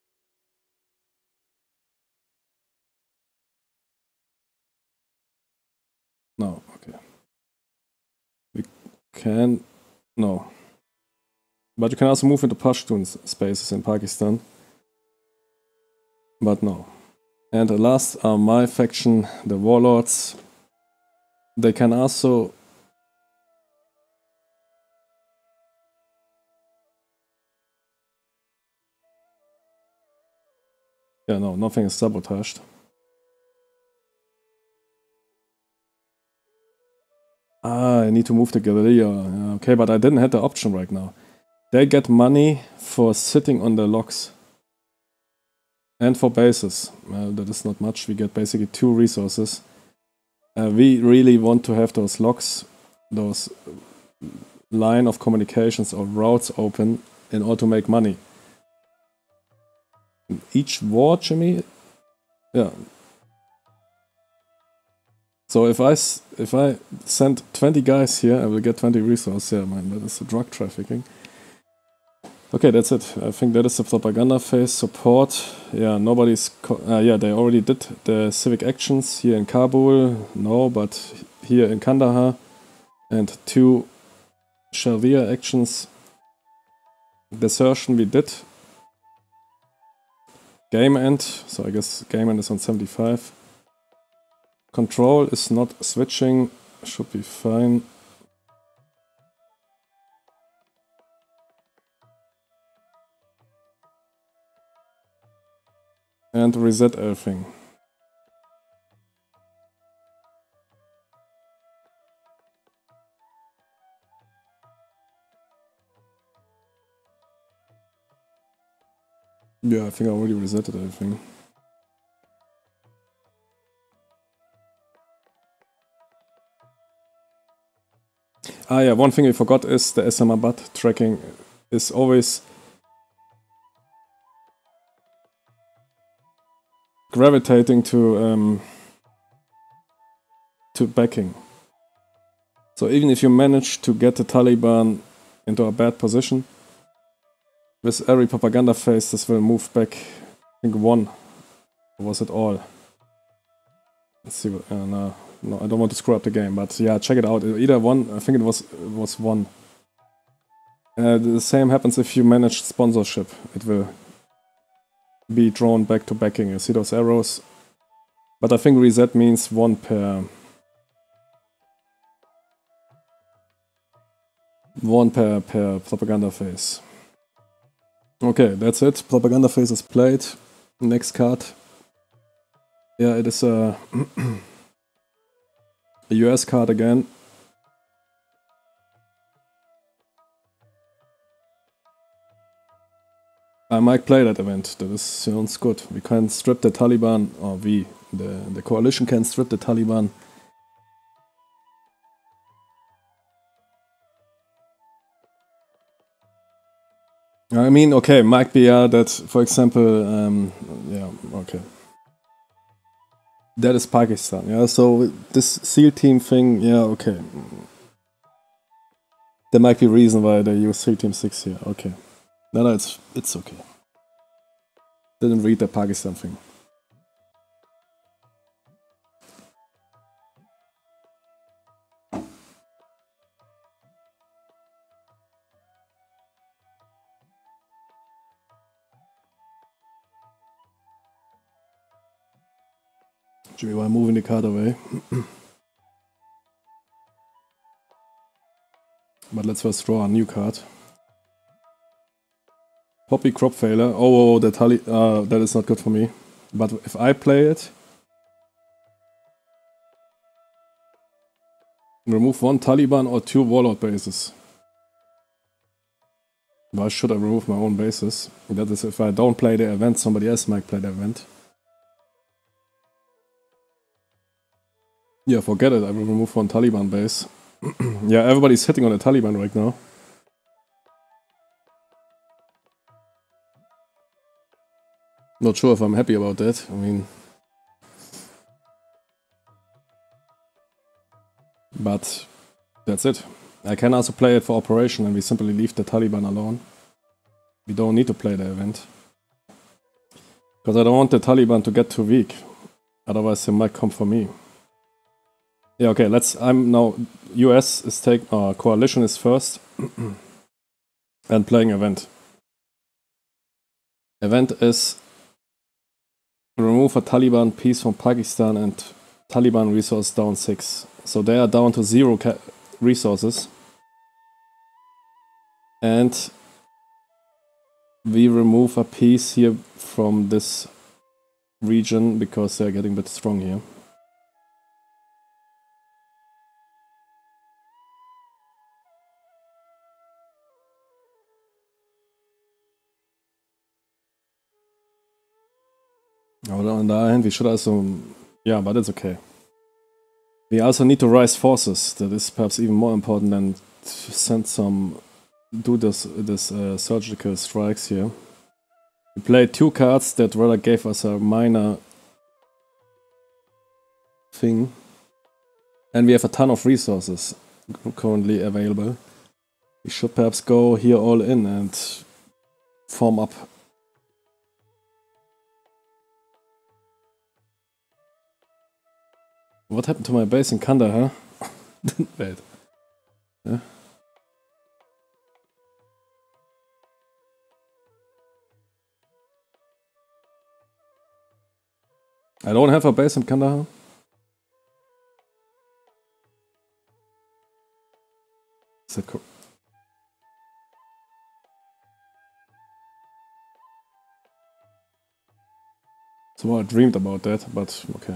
No, okay. We can... No. But you can also move into Pashtun spaces in Pakistan. But no. And the last are my faction, the warlords. They can also... Yeah, no, nothing is sabotaged. Ah, I need to move the Guerrilla. Okay, but I didn't have the option right now. They get money for sitting on the locks. And for bases. That is not much. We get basically 2 resources. We really want to have those locks, those line of communications or routes open in order to make money. Each war, Jimmy? Yeah. So if I send 20 guys here, I will get 20 resources. Yeah, man, that is the drug trafficking. Okay, that's it. I think that is the propaganda phase. Support. Yeah, nobody's... yeah, they already did the civic actions here in Kabul. No, but here in Kandahar. And 2 Sharia actions. Desertion we did. Game end. So I guess game end is on 75. Control is not switching. Should be fine. And reset everything. Yeah, I think I already resetted everything. Ah yeah, one thing we forgot is the Islamabad tracking is always gravitating to backing. So even if you manage to get the Taliban into a bad position, with every propaganda phase this will move back, I think 1. Or was it all? Let's see what, no, I don't want to screw up the game, but yeah, check it out. Either 1, I think it was 1. The same happens if you manage sponsorship. It will be drawn back to backing. You see those arrows? But I think reset means 1 per One per propaganda phase. Okay, that's it. Propaganda phase is played. Next card. Yeah, it is a US card again. I might play that event. That sounds good. We can strip the Taliban, or the coalition can strip the Taliban. I mean, okay, might be that, for example, yeah, okay. That is Pakistan, yeah, so this SEAL team thing, yeah, okay. There might be a reason why they use SEAL Team 6 here, okay. No, it's okay. Didn't read the Pakistan thing. Jimmy, why moving the card away? But let's first draw a new card. Poppy crop failure. Oh, that is not good for me. But if I play it, remove one Taliban or two Warlord bases. Why should I remove my own bases? That is, if I don't play the event, somebody else might play the event. Yeah, forget it. I will remove one Taliban base. Yeah, everybody's hitting on the Taliban right now. Not sure if I'm happy about that. I mean... But that's it. I can also play it for operation and we simply leave the Taliban alone. We don't need to play the event. Because I don't want the Taliban to get too weak. Otherwise they might come for me. Yeah, okay, I'm now... US is coalition is first. And playing event. Event is... remove a Taliban piece from Pakistan and Taliban resource down 6. So they are down to 0 resources. And we remove a piece here from this region because they're getting a bit strong here. On the other hand, we should also... Yeah, but it's okay. We also need to rise forces. That is perhaps even more important than to send some... do this surgical strikes here. We played 2 cards that rather gave us a minor thing. And we have a ton of resources currently available. We should perhaps go here all in and form up. What happened to my base in Kandahar? Wait. Yeah. I don't have a base in Kandahar. Is that cool? So I dreamed about that, but okay.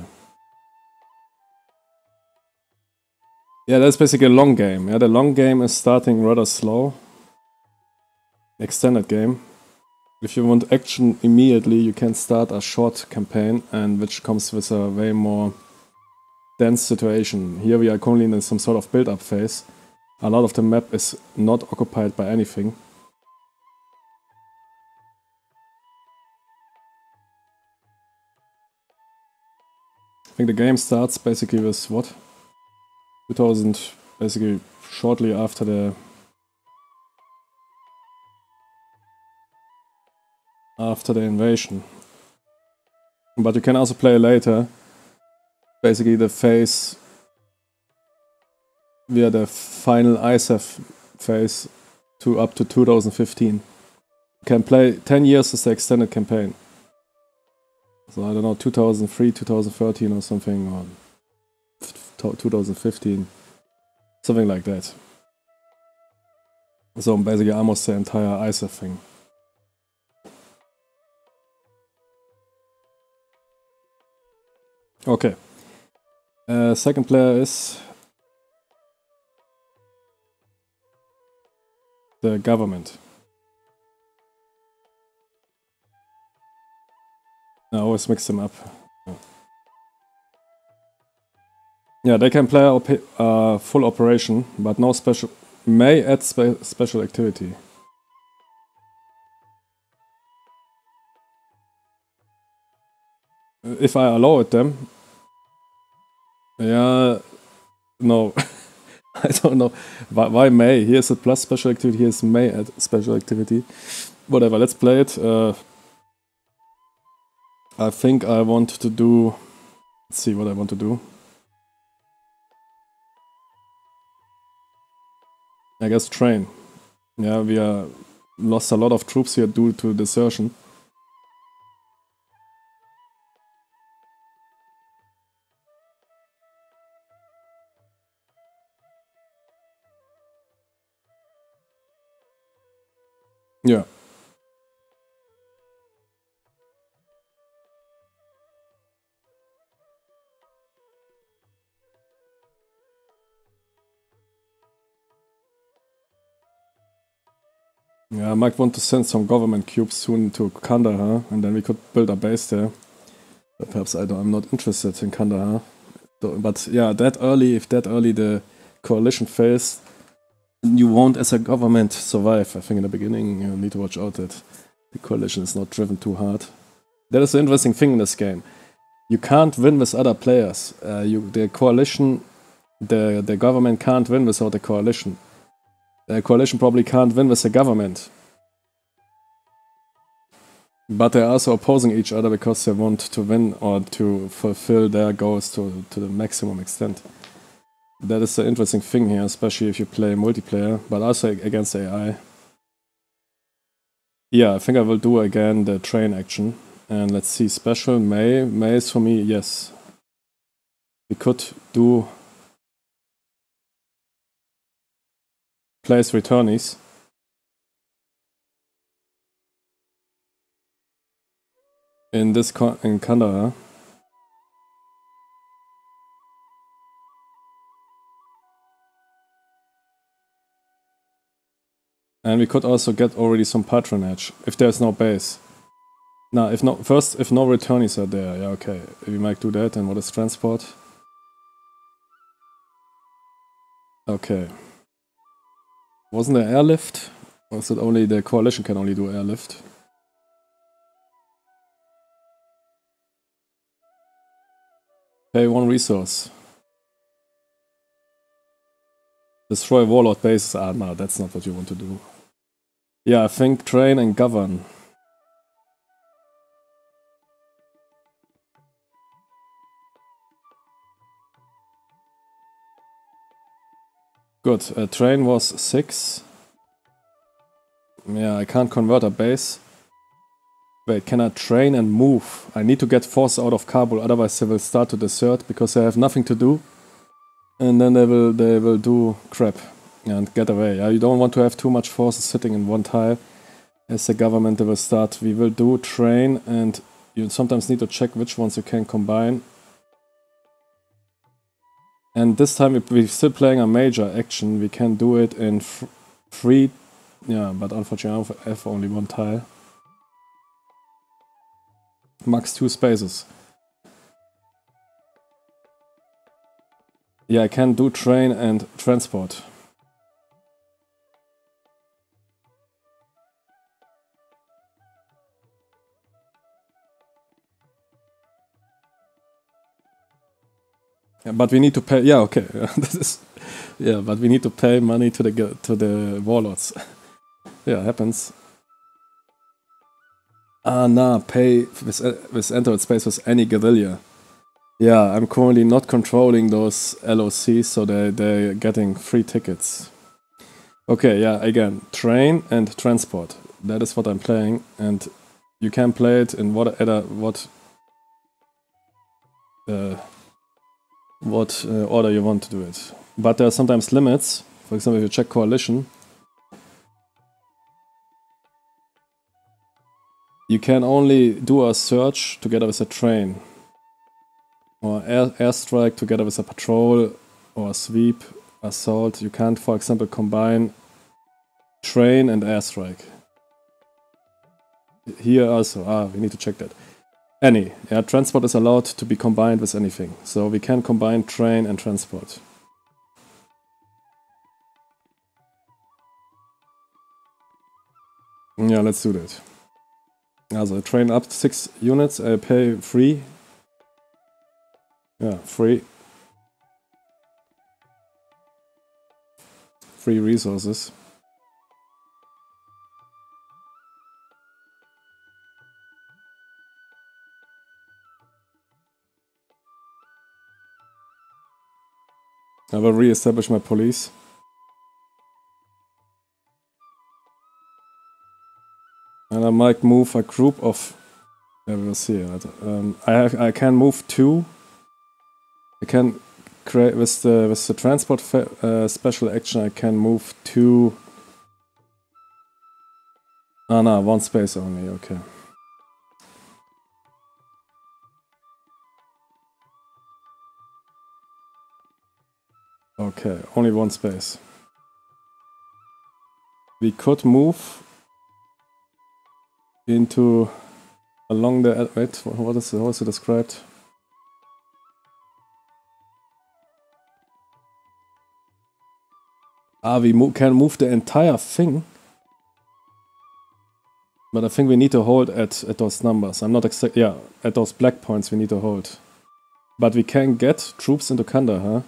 Yeah, that's basically a long game. Yeah, the long game is starting rather slow. Extended game. If you want action immediately, you can start a short campaign, and which comes with a way more dense situation. Here we are currently in some sort of build-up phase. A lot of the map is not occupied by anything. I think the game starts basically with what? 2000, basically shortly after the invasion. But you can also play later. Basically the phase via the final ISAF phase up to 2015. You can play 10 years as the extended campaign. So I don't know, 2003, 2013 or something, or 2015. Something like that. So basically almost the entire ISA thing. Okay. Second player is the government. I always mix them up. Yeah, they can play full operation, but no special. May add special activity. If I allow it them. Yeah, no. I don't know. Why May? Here's a plus special activity, here's May add special activity. Whatever, let's play it. I think I want to do... Let's see what I want to do. I guess train. Yeah, we lost a lot of troops here due to desertion. Yeah. Yeah, I might want to send some government cubes soon to Kandahar, and then we could build a base there. But perhaps I'm not interested in Kandahar. So, but yeah, if that early the coalition fails, you won't as a government survive. I think in the beginning you need to watch out that the coalition is not driven too hard. That is the interesting thing in this game. You can't win with other players. The coalition, the government can't win without the coalition. The coalition probably can't win with the government. But they're also opposing each other because they want to win or to fulfill their goals to the maximum extent. That is the interesting thing here, especially if you play multiplayer, but also against AI. Yeah, I think I will do again the train action. And let's see, special May. May is for me, yes. We could do place returnees. In Kandahar. And we could also get already some patronage if there's no base. Now, if no returnees are there, yeah, okay, we might do that. And what is transport? Okay. Wasn't there airlift? Or is it only the coalition can only do airlift? Pay one resource. Destroy warlord bases. Ah, no, that's not what you want to do. Yeah, I think train and govern. Good. Train was 6. Yeah, I can't convert a base. Wait, can I train and move? I need to get forces out of Kabul, otherwise they will start to desert because they have nothing to do. And then they will do crap and get away. Yeah, you don't want to have too much forces sitting in one tile. As the government, they will start. We will do train, and you sometimes need to check which ones you can combine. And this time we're still playing a major action. We can do it in 3. Yeah, but unfortunately I have only one tile. Max 2 spaces. Yeah, I can do train and transport. Yeah, but we need to pay. Yeah, okay. This is, yeah, but we need to pay money to the warlords. Yeah, happens. Ah, nah, pay with entered space with any guerrilla. Yeah, I'm currently not controlling those LOCs, so they're getting free tickets. Okay, yeah, again, train and transport. That is what I'm playing, and you can play it in what order you want to do it. But there are sometimes limits. For example, if you check coalition, you can only do a search together with a train. Or airstrike together with a patrol, or sweep, assault. You can't, for example, combine train and airstrike. Here also, we need to check that. Transport is allowed to be combined with anything. So we can combine train and transport. Yeah, let's do that. Also, train up to 6 units, pay 3. Yeah, 3. 3 resources. I will re-establish my police. And I might move a group of... Yeah, we will see. I can move 2. I can create with the transport special action. I can move 2. Ah, no, 1 space only. Okay. Okay, only 1 space. We could move into along the... Wait, how is it described? We can move the entire thing. But I think we need to hold at those numbers. I'm not exact... Yeah, at those black points we need to hold. But we can get troops into Kandahar.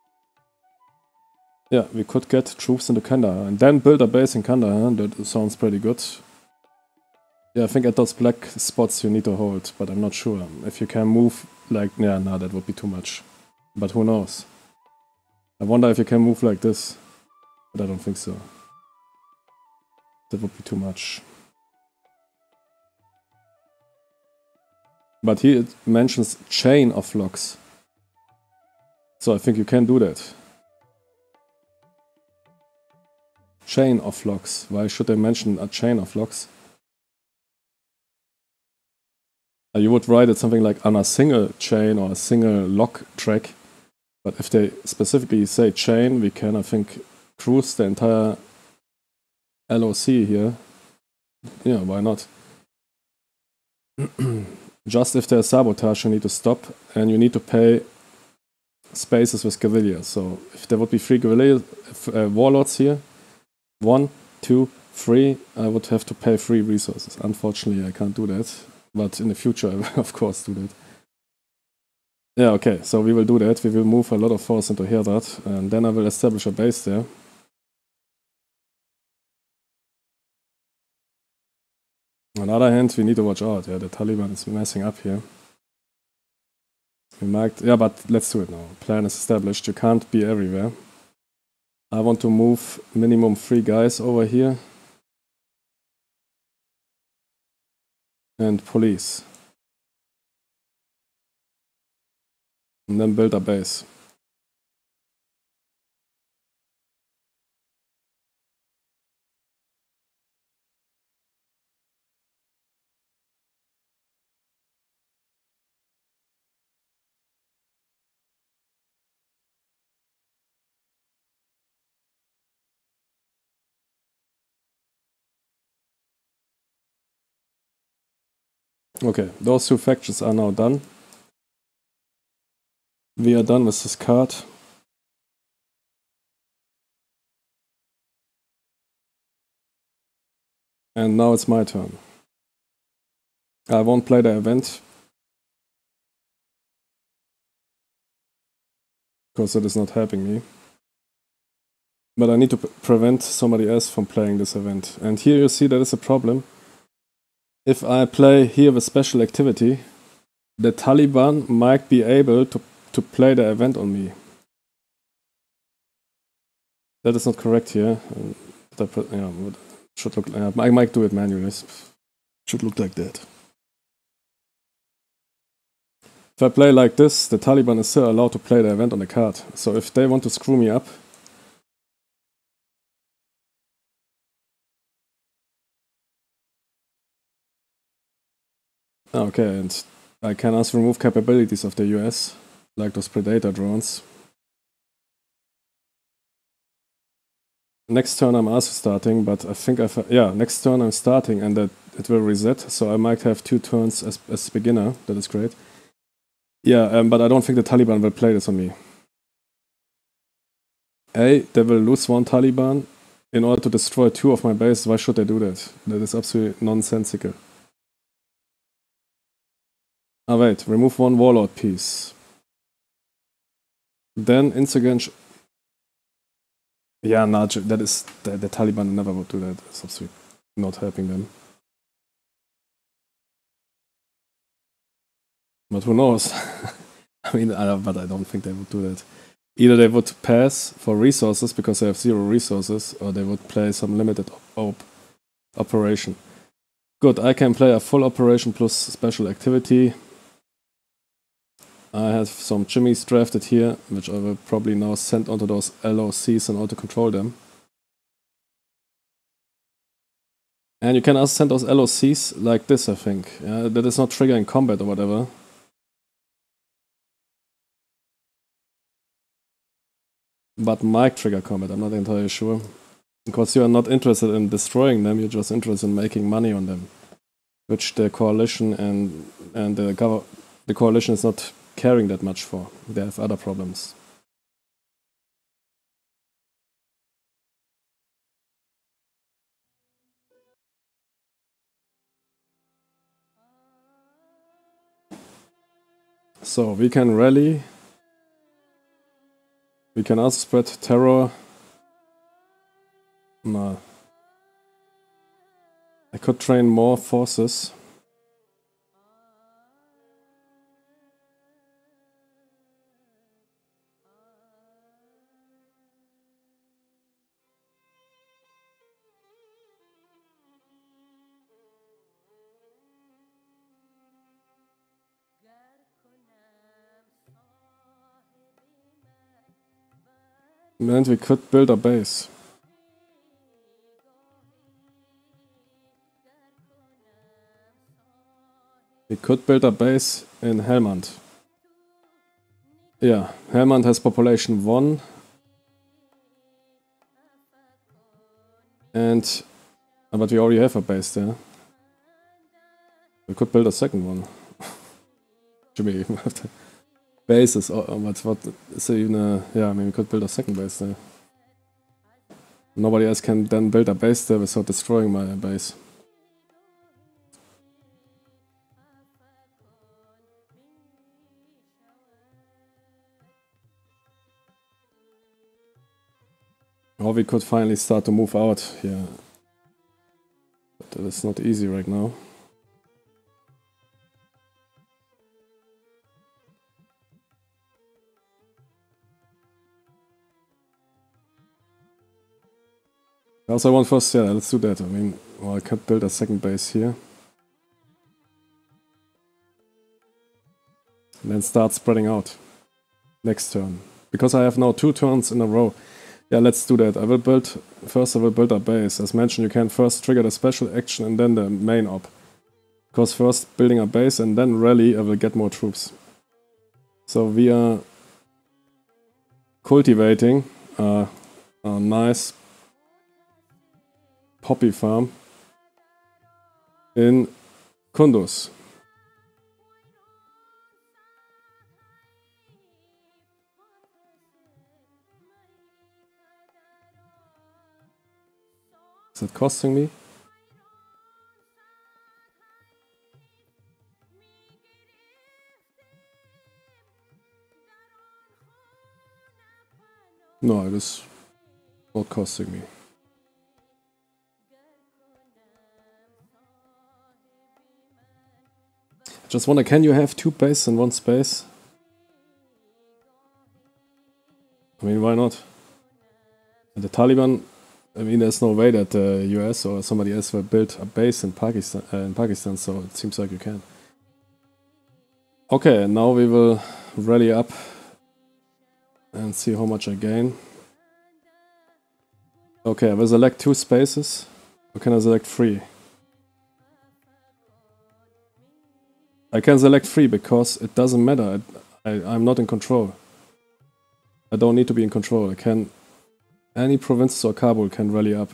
Yeah, we could get troops into Kandahar and then build a base in Kandahar. That sounds pretty good. Yeah, I think at those black spots you need to hold, but I'm not sure. If you can move like... Yeah, no, that would be too much. But who knows? I wonder if you can move like this. But I don't think so. That would be too much. But here it mentions chain of locks. So I think you can do that. Chain of locks. Why should they mention a chain of locks? You would write it something like on a single chain or a single lock track. But if they specifically say chain, we can, I think, cruise the entire LOC here. Yeah, why not? Just if there's sabotage, you need to stop and you need to pay spaces with Gavilia. So if there would be 3 Gavilia warlords here, 1, 2, 3, I would have to pay 3 resources. Unfortunately, I can't do that. But in the future, I will of course do that. Yeah, okay, so we will do that. We will move a lot of force into Herat, and then I will establish a base there. On the other hand, we need to watch out. Yeah, the Taliban is messing up here. We marked... Yeah, but let's do it now. Plan is established. You can't be everywhere. I want to move minimum 3 guys over here. And police. And then build a base. Okay, those 2 factions are now done. We are done with this card. And now it's my turn. I won't play the event. Because it is not helping me. But I need to prevent somebody else from playing this event. And here you see that is a problem. If I play here with special activity, the Taliban might be able to play the event on me. That is not correct here. Should look. I might do it manually. Should look like that. If I play like this, the Taliban is still allowed to play the event on the card. So if they want to screw me up, Okay, and I can also remove capabilities of the US, like those Predator drones. Next turn I'm also starting, but I think next turn I'm starting and that it will reset, so I might have 2 turns as beginner. That is great. Yeah, but I don't think the Taliban will play this on me. They will lose 1 Taliban in order to destroy 2 of my bases. Why should they do that? That is absolutely nonsensical. Ah wait, remove 1 Warlord piece. Then insurgent. Yeah, no, that is the Taliban never would do that. It's absolutely not helping them. But who knows? I mean, but I don't think they would do that. Either they would pass for resources because they have 0 resources, or they would play some limited operation. Good, I can play a full operation plus special activity. I have some Jimmies drafted here, which I will probably now send onto those LOCs in order to control them. And you can also send those LOCs like this, I think. That is not triggering combat or whatever. But might trigger combat, I'm not entirely sure. Because you are not interested in destroying them, you're just interested in making money on them. Which the coalition and the coalition is not caring that much for. They have other problems. So we can rally. We can also spread terror. No. I could train more forces. And we could build a base. We could build a base in Helmand. Yeah, Helmand has population 1. But we already have a base there. We could build a second one. Should we even have the bases? What is even a... Yeah, I mean, we could build a second base there. Nobody else can then build a base there without destroying my base. Or we could finally start to move out here. But that is not easy right now. Also I want first, yeah, let's do that. I mean, well, I could build a second base here. And then start spreading out. Next turn. Because I have now 2 turns in a row. Yeah, let's do that. I will build a base. As mentioned, you can first trigger the special action and then the main op. Because first building a base and then rally, I will get more troops. So we are cultivating a nice poppy farm in Kunduz. Is it costing me? No, it is not costing me. I just wonder, can you have 2 bases in 1 space? I mean, why not? And the Taliban, I mean, there's no way that the US or somebody else will build a base in Pakistan, so it seems like you can. Okay, now we will rally up and see how much I gain. Okay, I will select 2 spaces. Or can I select 3? I can select 3 because it doesn't matter. I'm not in control. I don't need to be in control. I can... Any provinces or Kabul can rally up.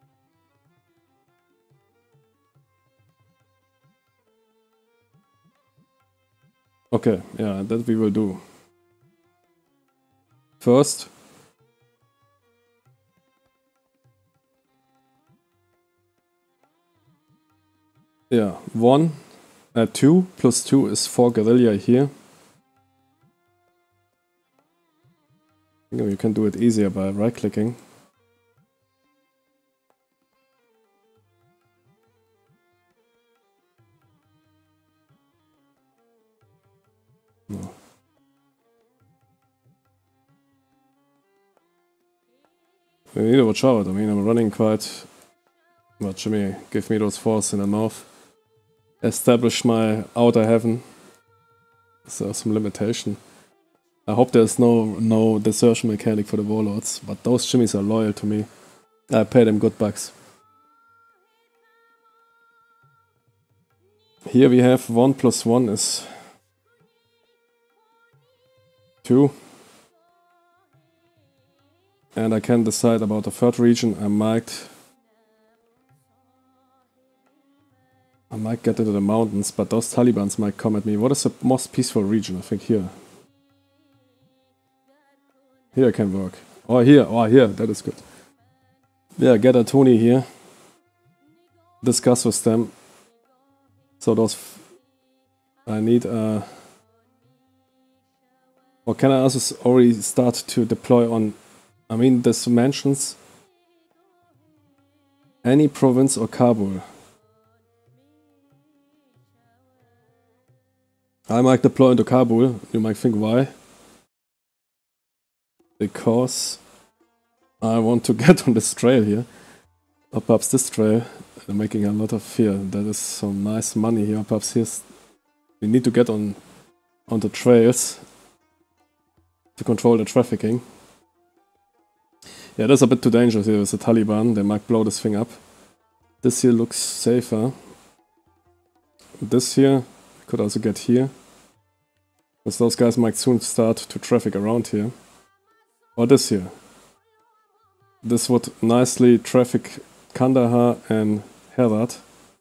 Okay, yeah, that we will do. First... Yeah, 2 plus 2 is 4 guerrilla here. You can do it easier by right-clicking. No. We need to watch out. I mean, I'm running quite... Well, Jimmy, give me those 4s in the north. Establish my outer heaven. So some limitation. I hope there's no desertion mechanic for the warlords, but those Jimmies are loyal to me. I pay them good bucks. Here we have 1 plus 1 is 2. And I can decide about the third region. I might get into the mountains, but those Talibans might come at me. What is the most peaceful region? I think here. Here I can work. Or here, that is good. Yeah, get a Tony here. Discuss with them. So those... I need a... Or can I also already start to deploy on... I mean, this mentions... Any province or Kabul. I might deploy into Kabul. You might think why? Because I want to get on this trail here. Or perhaps this trail. I'm making a lot of fear. That is some nice money here. Perhaps here's... We need to get on the trails to control the trafficking. Yeah, that's a bit too dangerous here with the Taliban. They might blow this thing up. This here looks safer. This here could also get here. Because those guys might soon start to traffic around here. Or this here. This would nicely traffic Kandahar and Herat.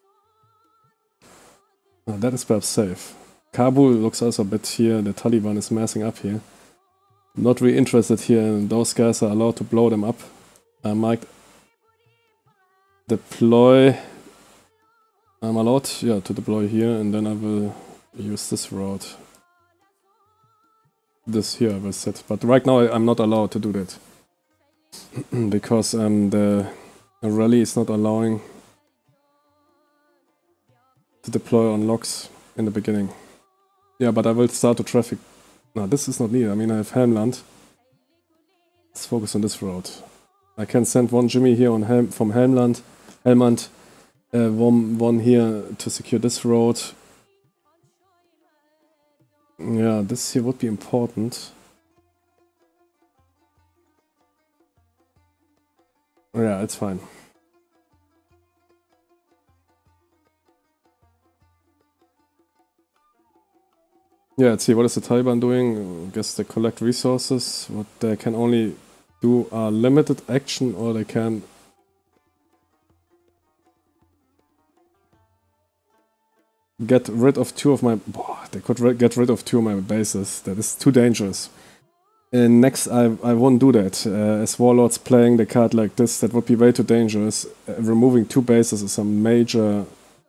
That is perhaps safe. Kabul looks also a bit here. The Taliban is massing up here. Not really interested here, and those guys are allowed to blow them up. I might deploy... I'm allowed, yeah, to deploy here, and then I will use this route. This here I will set, but right now I'm not allowed to do that. Because the rally is not allowing to deploy on locks in the beginning. Yeah, but I will start to traffic. No, this is not needed. I mean, I have Helmland. Let's focus on this route. I can send 1 Jimmy here on from Helmland. One here to secure this road. Yeah, this here would be important. Yeah, it's fine. Yeah, let's see, what is the Taliban doing? I guess they collect resources. What they can only do are limited action, or they can... get rid of 2 of my... they could get rid of 2 of my bases. That is too dangerous. Next, I won't do that. As warlords playing the card like this, that would be way too dangerous. Removing 2 bases is a major...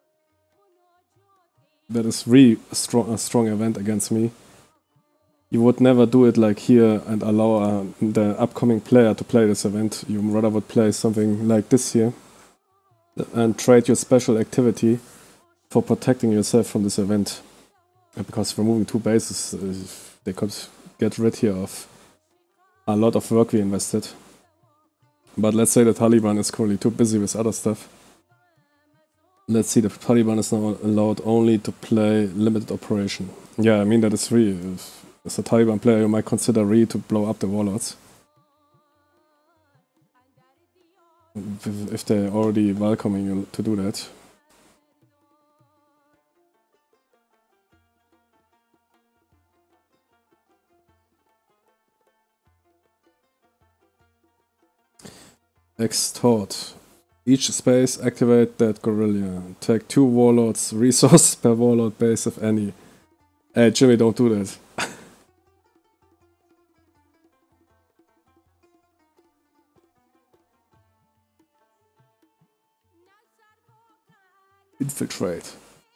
That is really a strong event against me. You would never do it like here and allow the upcoming player to play this event. You rather would play something like this here. And trade your special activity for protecting yourself from this event. Because removing 2 bases, they could get rid here of a lot of work we invested. But let's say the Taliban is currently too busy with other stuff. Let's see, the Taliban is now allowed only to play limited operation. Yeah, I mean that is really, as a Taliban player you might consider really to blow up the warlords. If they're already welcoming you to do that. Extort. Each space, activate that Guerrilla. Take 2 warlords, resources per warlord base if any. Hey Jimmy, don't do that. Infiltrate.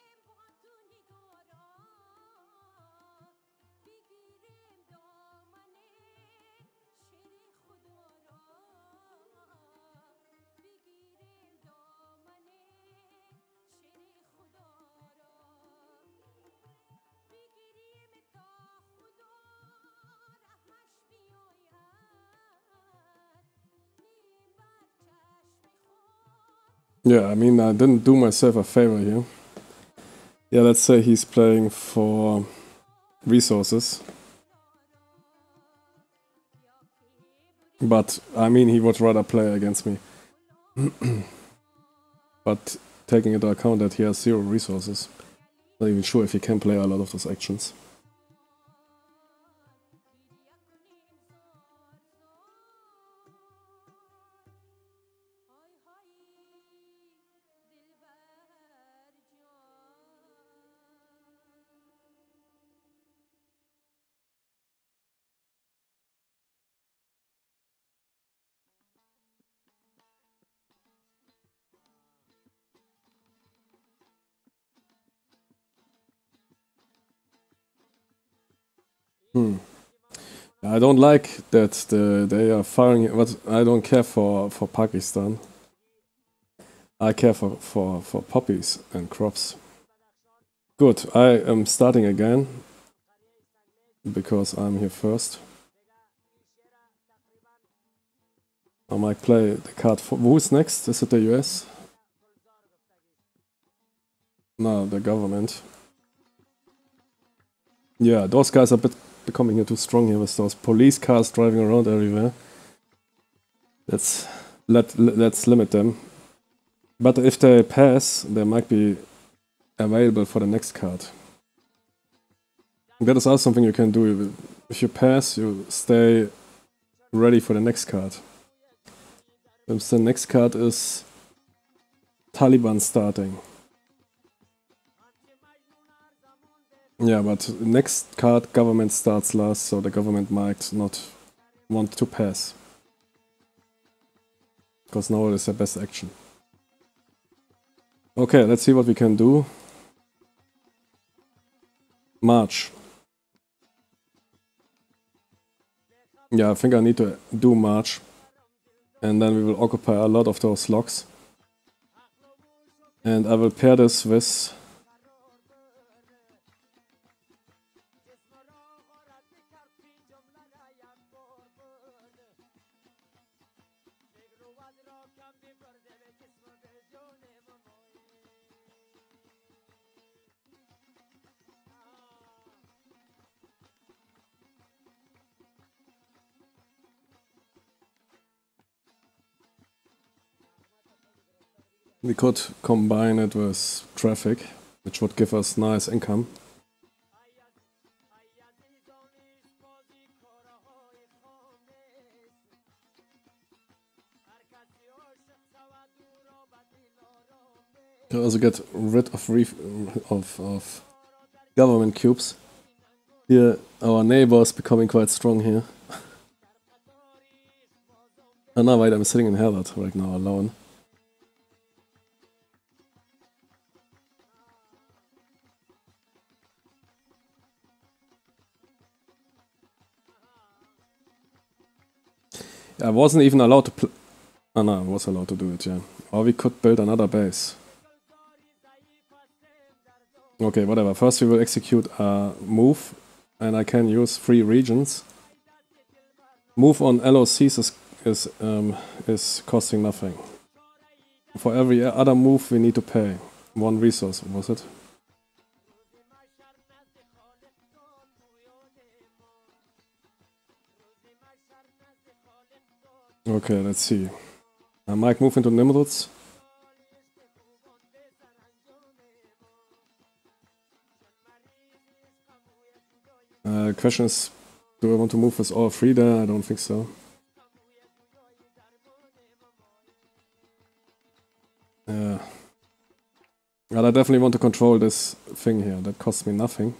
Yeah, I mean, I didn't do myself a favor here. Yeah, let's say he's playing for resources. But, I mean, he would rather play against me. But taking into account that he has 0 resources, not even sure if he can play a lot of those actions. I don't like that they are firing, but I don't care for Pakistan. I care for poppies and crops. Good, I am starting again, because I'm here first. I might play the card for... Who's next? Is it the US? No, the government. Yeah, those guys are becoming here too strong here with those police cars driving around everywhere. Let's limit them. But if they pass, they might be available for the next card. That is also something you can do. If you pass, you stay ready for the next card. If the next card is Taliban starting. Yeah, but next card government starts last, so the government might not want to pass. Because now it is their best action. Okay, let's see what we can do. March. Yeah, I think I need to do March. And then we will occupy a lot of those locks. And I will pair this with... We could combine it with traffic, which would give us nice income. To also get rid of government cubes. Here, our neighbor is becoming quite strong here. Oh no, wait, I'm sitting in Herat right now alone. I wasn't even allowed to play. Oh no, I was allowed to do it, yeah. Or we could build another base. Okay, whatever. First we will execute a move, and I can use 3 regions. Move on LOCs is costing nothing. For every other move we need to pay 1 resource, was it? Okay, let's see. I might move into Nimrods. The question is, do I want to move with all 3 there? I don't think so. Yeah. But I definitely want to control this thing here. That costs me nothing.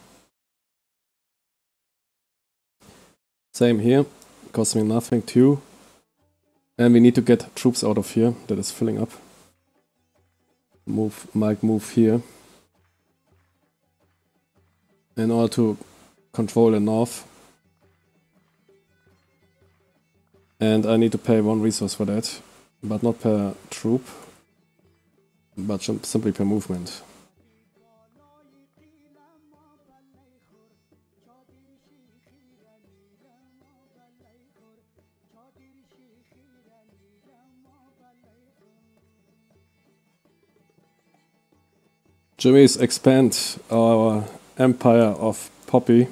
Same here. Costs me nothing too. And we need to get troops out of here. That is filling up. Might move here. In order to control the north. And I need to pay 1 resource for that. But not per troop. But simply per movement. Jimmy's expand our empire of Poppy.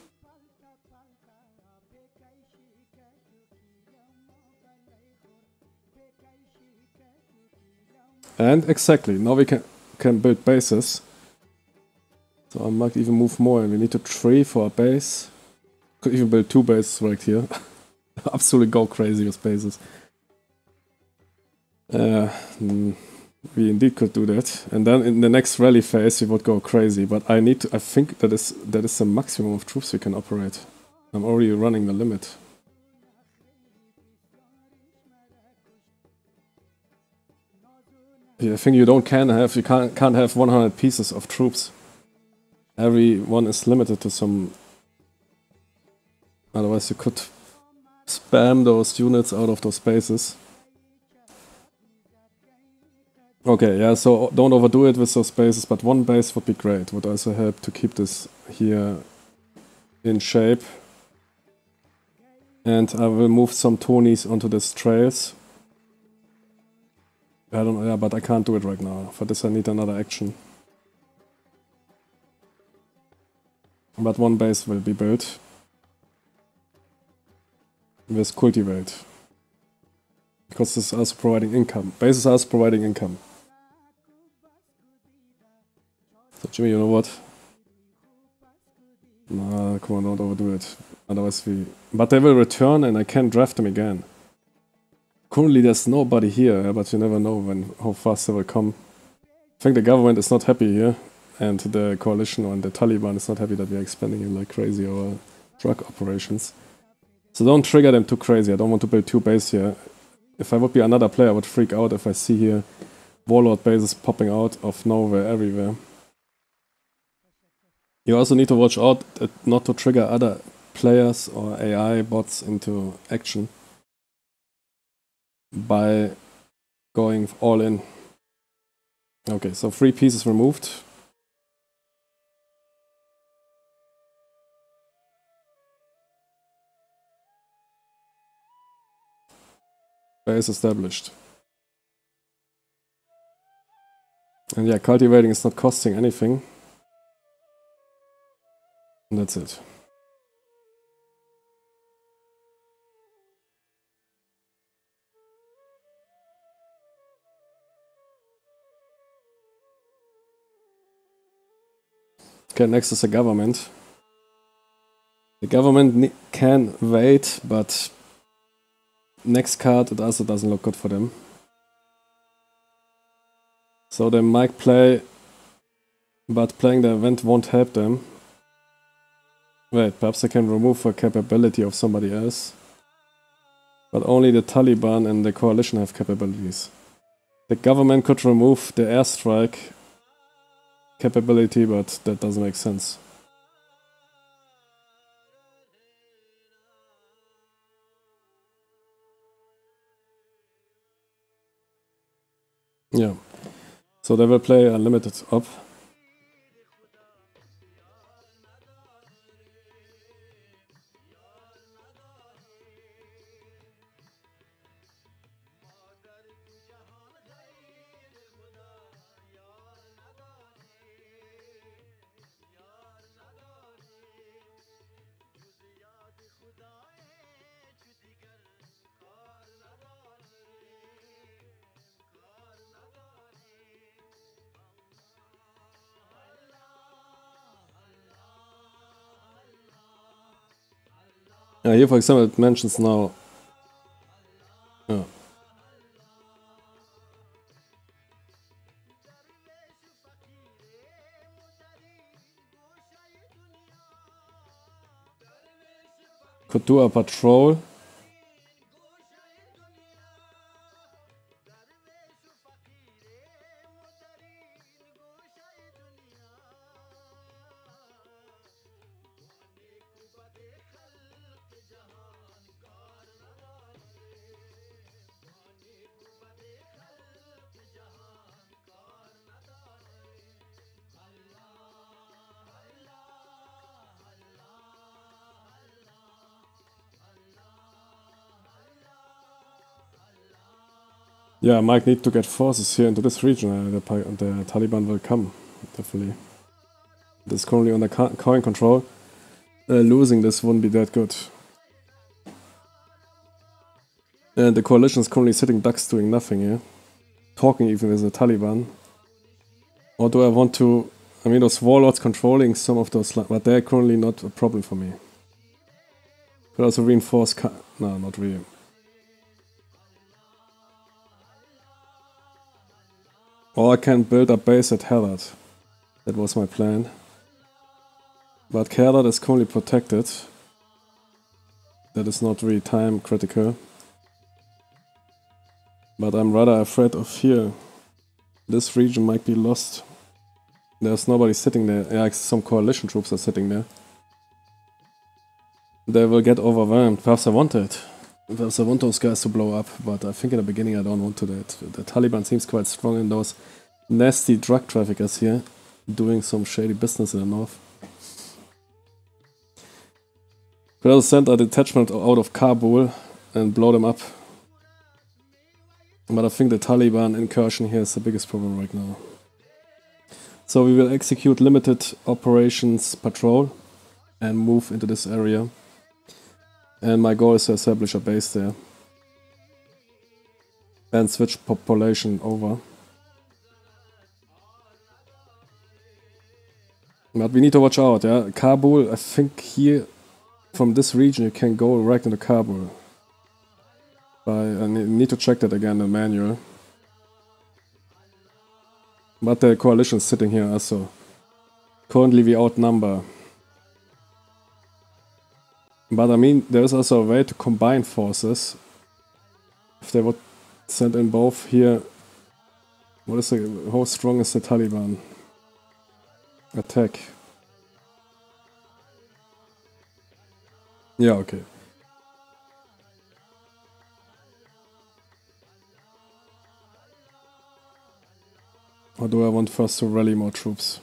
And exactly, now we can build bases. So I might even move more, and we need to 3 for a base. Could even build 2 bases right here. Absolutely go crazy with bases. We indeed could do that. And then in the next rally phase we would go crazy. But I think that is the maximum of troops we can operate. I'm already running the limit. Yeah, I think you can't have 100 pieces of troops. Every one is limited to some. Otherwise you could spam those units out of those bases. Okay, yeah, so don't overdo it with those bases, but 1 base would be great. Would also help to keep this here in shape. And I will move some Tonys onto these trails. I don't know, yeah, but I can't do it right now. For this I need another action. But 1 base will be built. With cultivate. Because this is also providing income. Bases are also providing income. So Jimmy, you know what? Nah, come on, don't overdo it. Otherwise we... But they will return and I can draft them again. Currently there's nobody here, but you never know how fast they will come. I think the government is not happy here. And the coalition and the Taliban is not happy that we are expanding like crazy our drug operations. So don't trigger them too crazy. I don't want to build 2 bases here. If I would be another player, I would freak out if I see here warlord bases popping out of nowhere everywhere. You also need to watch out not to trigger other players or AI bots into action by going all in. Okay, so 3 pieces removed. Base established. And yeah, cultivating is not costing anything. And that's it. Okay, next is the government. The government can wait, but next card it also doesn't look good for them. So they might play, but playing the event won't help them. Wait, perhaps they can remove a capability of somebody else. But only the Taliban and the coalition have capabilities. The government could remove the airstrike capability, but that doesn't make sense. Yeah. So they will play unlimited up. Here, for example, it mentions now. Yeah. Could do a patrol. Yeah, might need to get forces here into this region. The Taliban will come, definitely. This is currently under coin control. Losing this wouldn't be that good. And the coalition is currently sitting ducks doing nothing here. Talking even with the Taliban. Or do I want to... I mean, those warlords controlling some of those... But they're currently not a problem for me. Could also reinforce... No, not really. Or I can build a base at Herat. That was my plan. But Herat is currently protected. That is not really time critical. But I'm rather afraid of here. This region might be lost. There's nobody sitting there. Yeah, some coalition troops are sitting there. They will get overwhelmed. Perhaps I want it. Perhaps I want those guys to blow up, but I think in the beginning I don't want to that. The Taliban seems quite strong in those nasty drug traffickers here, doing some shady business in the north. Could also send a detachment out of Kabul and blow them up. But I think the Taliban incursion here is the biggest problem right now. So we will execute limited operations patrol and move into this area. And my goal is to establish a base there. And switch population over. But we need to watch out, yeah. Kabul, I think here, from this region you can go right into Kabul. I need to check that again in the manual. But the coalition is sitting here also. Currently we outnumber. But I mean, there is also a way to combine forces. If they would send in both here. How strong is the Taliban? Attack. Yeah, okay. Or do I want first to rally more troops?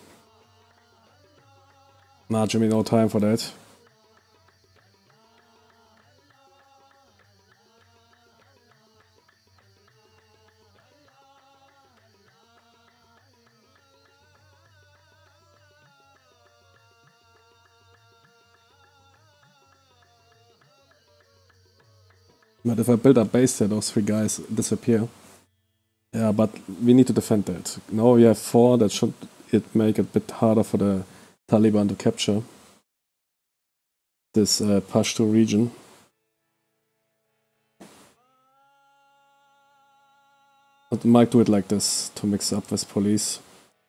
Nah, Jimmy, no time for that. But if I build a base there, those three guys disappear. Yeah, but we need to defend that. Now we have 4, that should make it a bit harder for the Taliban to capture this Pashto region. But we might do it like this, to mix up with police.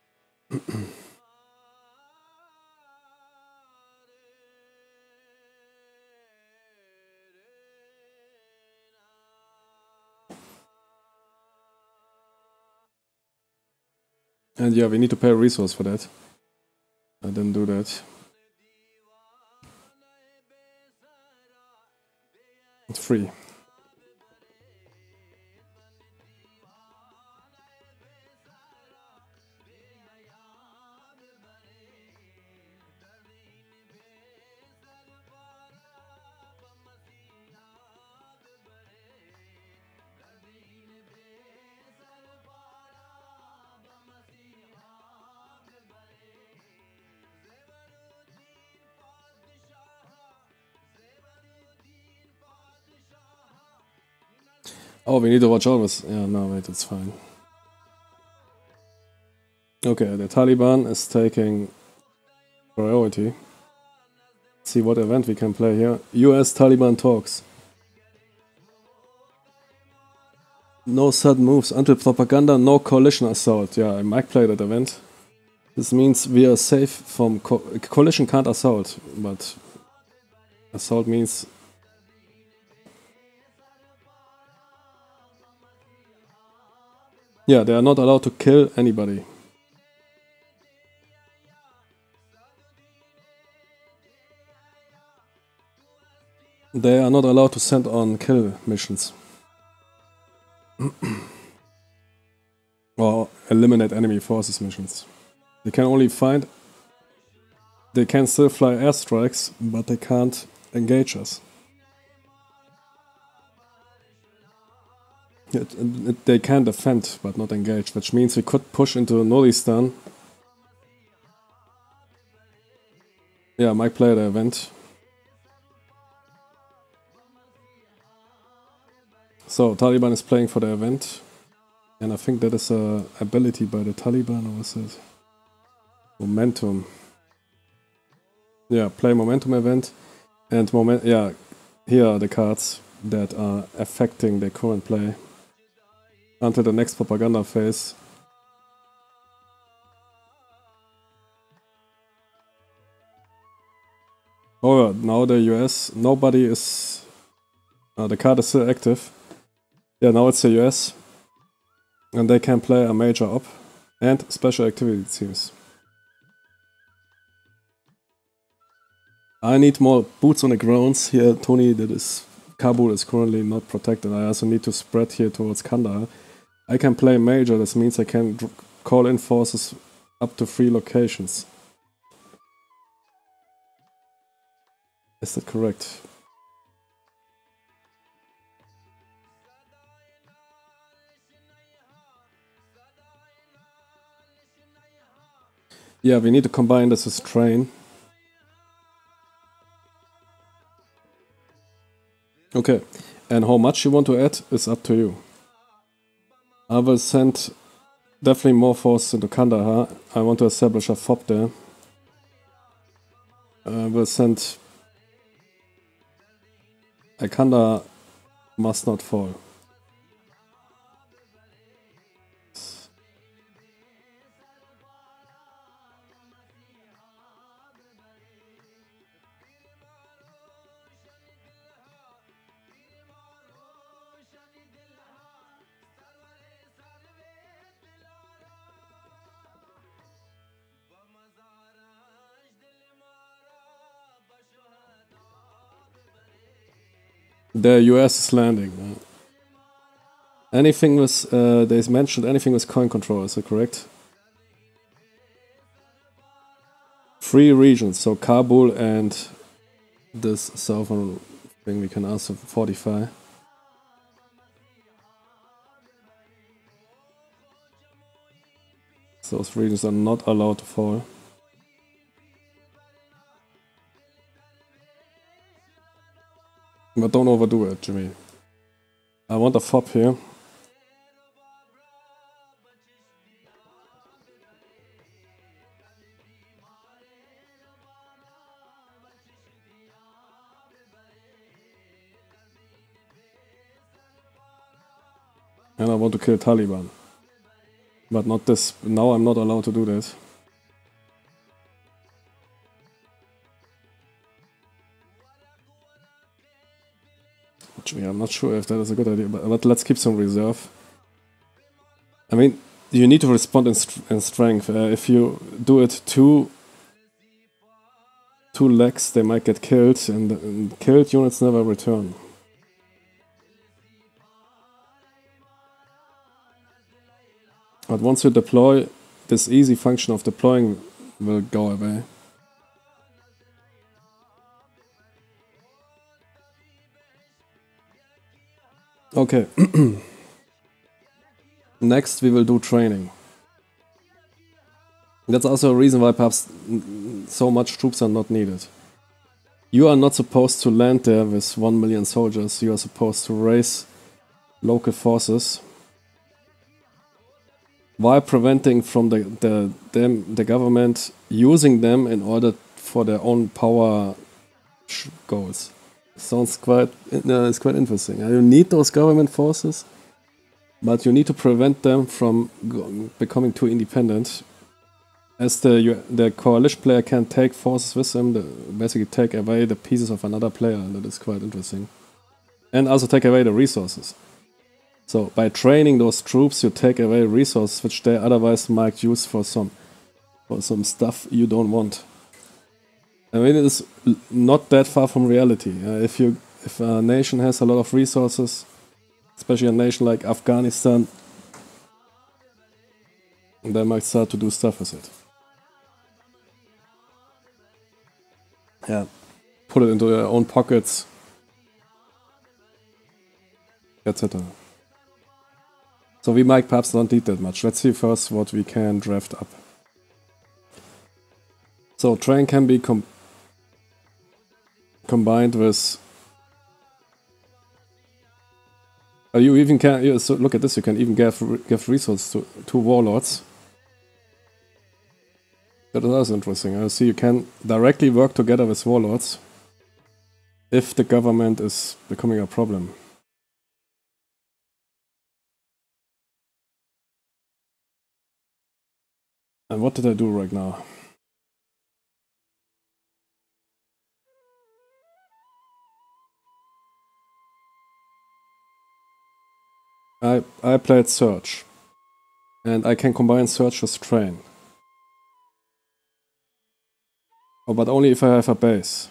And yeah, we need to pay a resource for that. I didn't do that. It's free. Oh, we need to watch out with... Yeah, no, wait, it's fine. Okay, the Taliban is taking priority. Let's see what event we can play here. US-Taliban talks. No sudden moves until propaganda, no coalition assault. Yeah, I might play that event. This means we are safe from... coalition can't assault, but... Assault means Yeah, they are not allowed to kill anybody. They are not allowed to send on kill missions. Or eliminate enemy forces missions. They can only find... They can still fly airstrikes, but they can't engage us. They can defend, but not engage, which means we could push into Nordistan. Yeah, Mike played the event. So, Taliban is playing for the event. And I think that is a ability by the Taliban, or was it? Momentum. Yeah, play momentum event. And yeah, here are the cards that are affecting the current play. Until the next propaganda phase. Oh, now the US, nobody is... the card is still active. Yeah, now it's the US. And they can play a major op and special activity teams. I need more boots on the grounds here, Tony. That is, Kabul is currently not protected. I also need to spread here towards Kandahar. I can play major, this means I can call in forces up to 3 locations. Is that correct? Yeah, we need to combine this with train. Okay, and how much you want to add is up to you. I will send definitely more forces into Kandahar. I want to establish a FOB there. I will send... Kandahar must not fall. The US is landing. Anything with, they mentioned anything with coin control, is that correct? 3 regions, so Kabul and this southern thing we can also fortify. Those regions are not allowed to fall. But don't overdo it, Jimmy. I want a FOB here. And I want to kill Taliban. But not this. Now I'm not allowed to do that. I'm not sure if that is a good idea, but let's keep some reserve. I mean, you need to respond in strength. If you do it two legs, they might get killed, and killed units never return. But once you deploy, this easy function of deploying will go away. Okay. Next we will do training. That's also a reason why perhaps so much troops are not needed. You are not supposed to land there with 1 million soldiers. You are supposed to raise local forces while preventing from the government using them in order for their own power goals. Sounds it's quite interesting. You need those government forces, but you need to prevent them from becoming too independent. As the coalition player can take forces with them, basically take away the pieces of another player, and that is quite interesting. And also take away the resources. So by training those troops, you take away resources which they otherwise might use for some stuff you don't want. I mean, it is not that far from reality. If a nation has a lot of resources, especially a nation like Afghanistan, they might start to do stuff with it. Yeah, put it into their own pockets, etc. So we might perhaps not need that much. Let's see first what we can draft up. So train can be combined with... you even can... so look at this, you can even give resources to warlords. That is interesting. I see you can directly work together with warlords if the government is becoming a problem. And what did I do right now? I played Search. And I can combine Search with Train. Oh, but only if I have a base.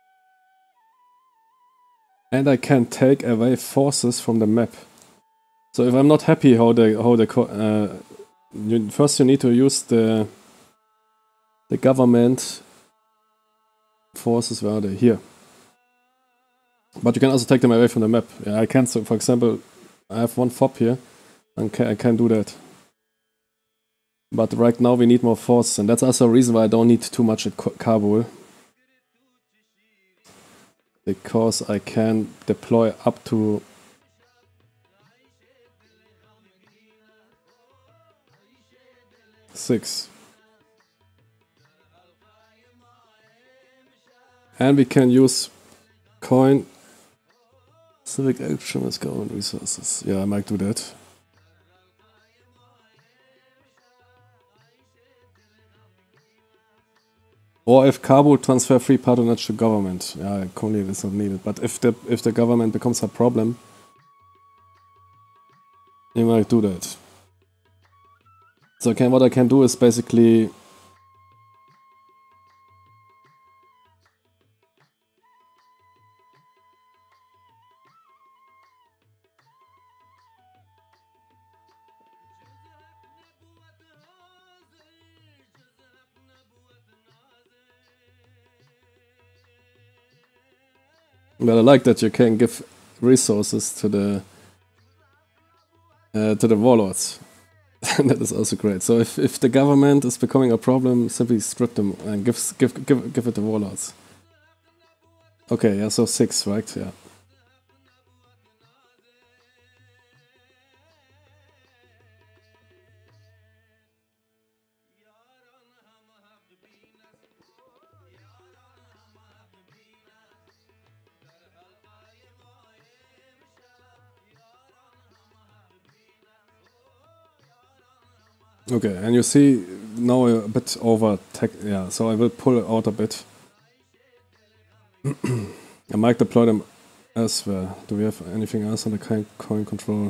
And I can take away forces from the map. So if I'm not happy first you need to use the government forces. Where are they? Here. But you can also take them away from the map. Yeah, I can. So for example, I have one FOB here, and I can do that. But right now we need more forces, and that's also a reason why I don't need too much at Kabul. Because I can deploy up to... six. And we can use coin civic action as government resources. Yeah, I might do that. Or if Kabul transfer free patronage to government. Yeah, currently it is not needed. But if the government becomes a problem, you might do that. So what I can do is basically... But I like that you can give resources to the warlords. That is also great. So if the government is becoming a problem, simply strip them and give it to warlords. Okay, yeah, so 6, right? Yeah. Okay, and you see now a bit over tech. Yeah, so I will pull out a bit. I might deploy them elsewhere. Do we have anything else on the coin control?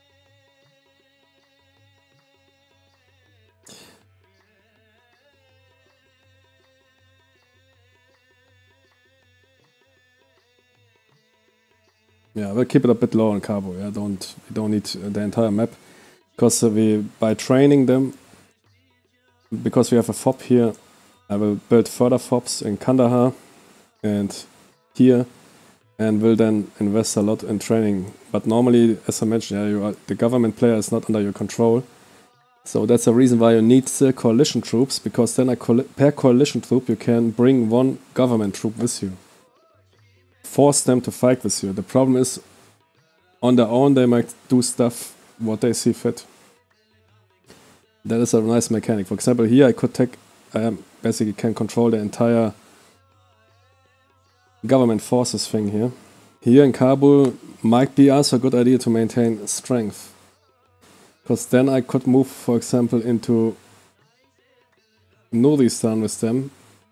Yeah, we'll keep it a bit low on Cabo. Yeah, we don't need the entire map. Because by training them, because we have a FOB here, I will build further FOBs in Kandahar and here, and will then invest a lot in training. But normally, as I mentioned, yeah, the government player is not under your control. So that's the reason why you need the coalition troops, because then per coalition troop you can bring one government troop with you. Force them to fight with you. The problem is, on their own they might do stuff what they see fit. That is a nice mechanic. For example, here I could basically can control the entire government forces thing here. Here in Kabul might be also a good idea to maintain strength. Because then I could move, for example, into Nurdistan with them.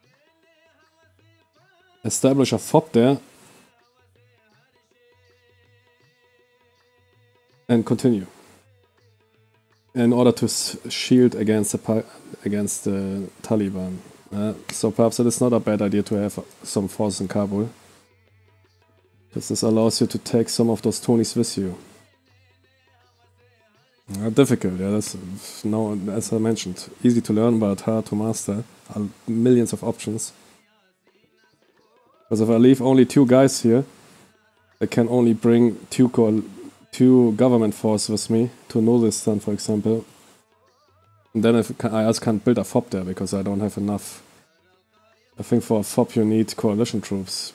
Establish a FOB there. and continue. In order to shield against the Taliban. So perhaps it is not a bad idea to have some forces in Kabul. Because this allows you to take some of those Tonys with you. Difficult, yeah, that's no, as I mentioned, easy to learn but hard to master. Millions of options. Because if I leave only 2 guys here, I can only bring 2 government forces with me to Nordistan, for example. And then I also can't build a FOB there because I don't have enough. I think for a FOB you need coalition troops.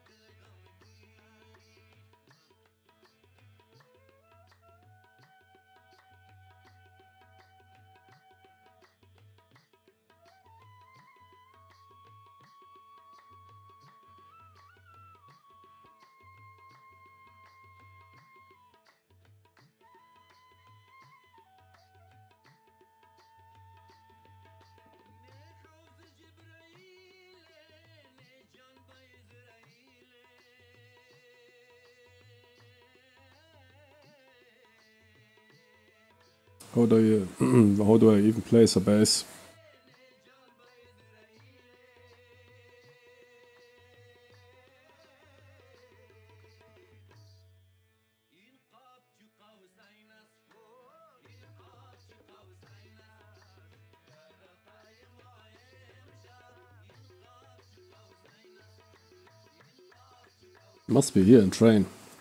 How do I even place a base? Must be here in train.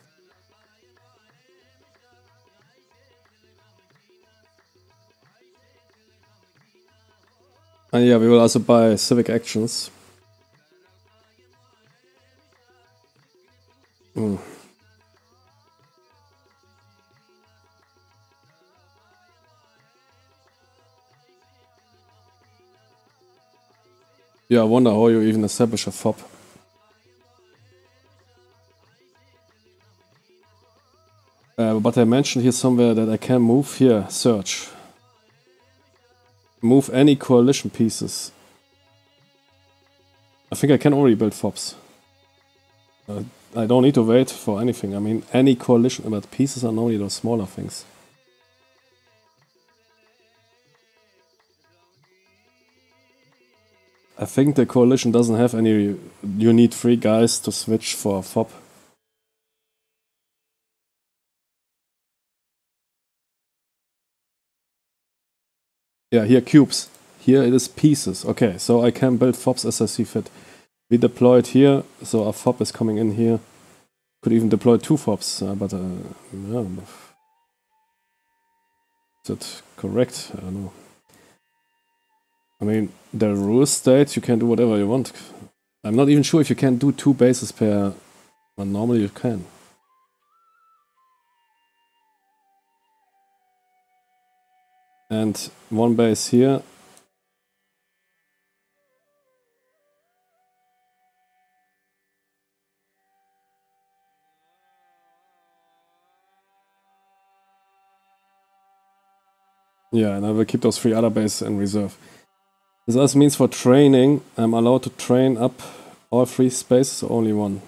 And yeah, we will also buy civic actions. Yeah, I wonder how you even establish a FOB. But I mentioned here somewhere that I can move here, search. Move any coalition pieces. I think I can already build FOBs. I don't need to wait for anything. I mean, any coalition, but pieces are only those smaller things. I think the coalition doesn't have any. You need 3 guys to switch for a FOB. Yeah, here cubes. Here it is pieces. Okay, so I can build FOBs as I see fit. We deployed here, so a FOB is coming in here. Could even deploy 2 FOBs, but yeah. Is that correct? I don't know. I mean, the rule states you can do whatever you want. I'm not even sure if you can do 2 bases per... But normally you can. And 1 base here. Yeah, and I will keep those 3 other bases in reserve. This also means for training, I'm allowed to train up all 3 spaces or only 1?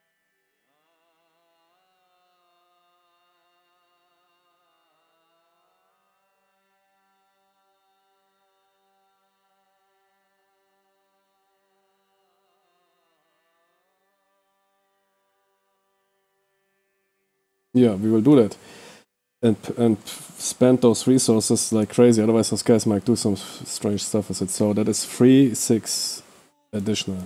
Yeah, we will do that. And spend those resources like crazy, otherwise those guys might do some strange stuff with it. So that is 3, 6 additional.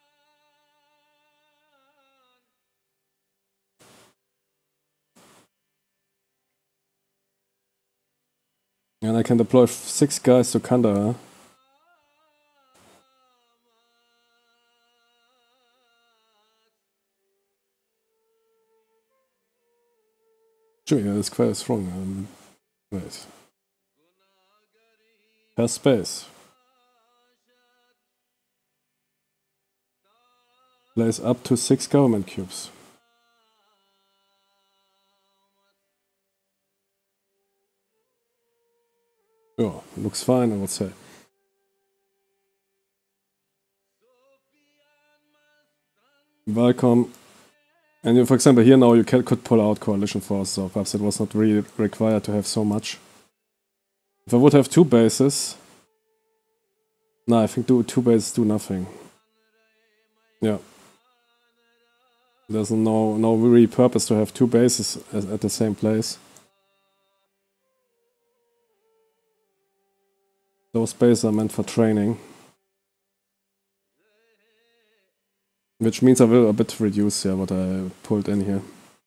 And I can deploy 6 guys to Kandahar. Sure, yeah, that's quite strong. Wait. Per space. Place up to 6 government cubes. Yeah, looks fine, I would say. Welcome And for example, here now you could pull out coalition force, so perhaps it was not really required to have so much. If I would have 2 bases... No, I think 2 bases do nothing. Yeah. There's no really purpose to have 2 bases at the same place. Those bases are meant for training. Which means I will a bit reduce here what I pulled in here.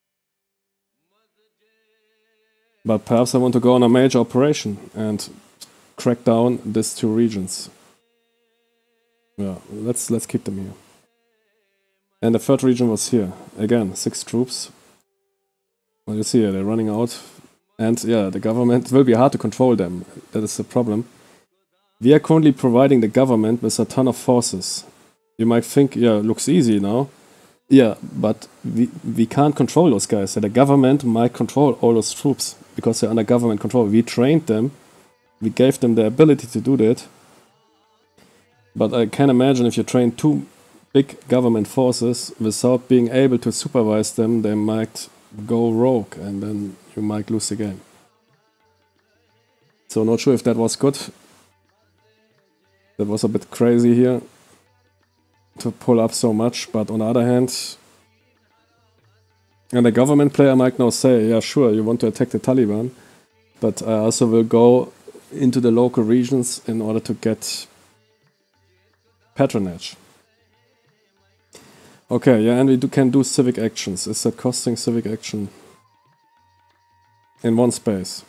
But perhaps I want to go on a major operation and crack down these 2 regions. Yeah, let's keep them here. And the 3rd region was here. Again, 6 troops. Well, you see here, they're running out. And yeah, the government, it will be hard to control them. That is the problem. We are currently providing the government with a ton of forces. You might think, yeah, looks easy now. Yeah, but we can't control those guys. The government might control all those troops because they're under government control. We trained them. We gave them the ability to do that. But I can imagine if you train 2 big government forces without being able to supervise them, they might go rogue and then you might lose the game. So not sure if that was good. That was a bit crazy here to pull up so much, but on the other hand, and the government player might now say, yeah sure, you want to attack the Taliban, but I also will go into the local regions in order to get patronage. Okay, yeah, and we can do civic actions. Is that costing civic action? In 1 space.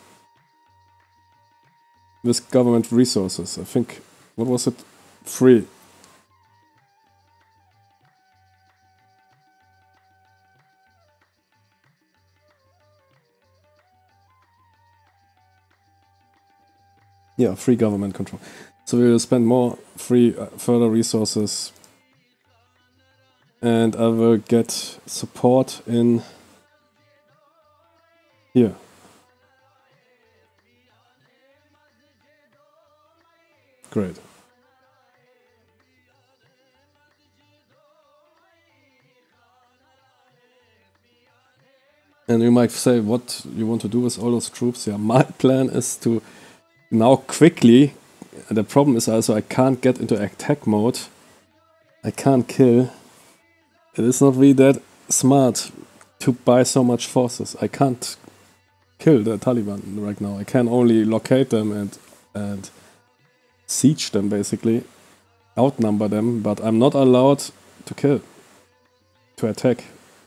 With government resources, I think, what was it? 3. Yeah, free government control. So we will spend more free further resources. And I will get support in here. Great. And you might say, what you want to do with all those troops? Yeah, my plan is to now quickly... The problem is also I can't get into attack mode. I can't kill. It is not really that smart to buy so much forces. I can't kill the Taliban right now. I can only locate them and siege them, basically. Outnumber them, but I'm not allowed to kill. To attack.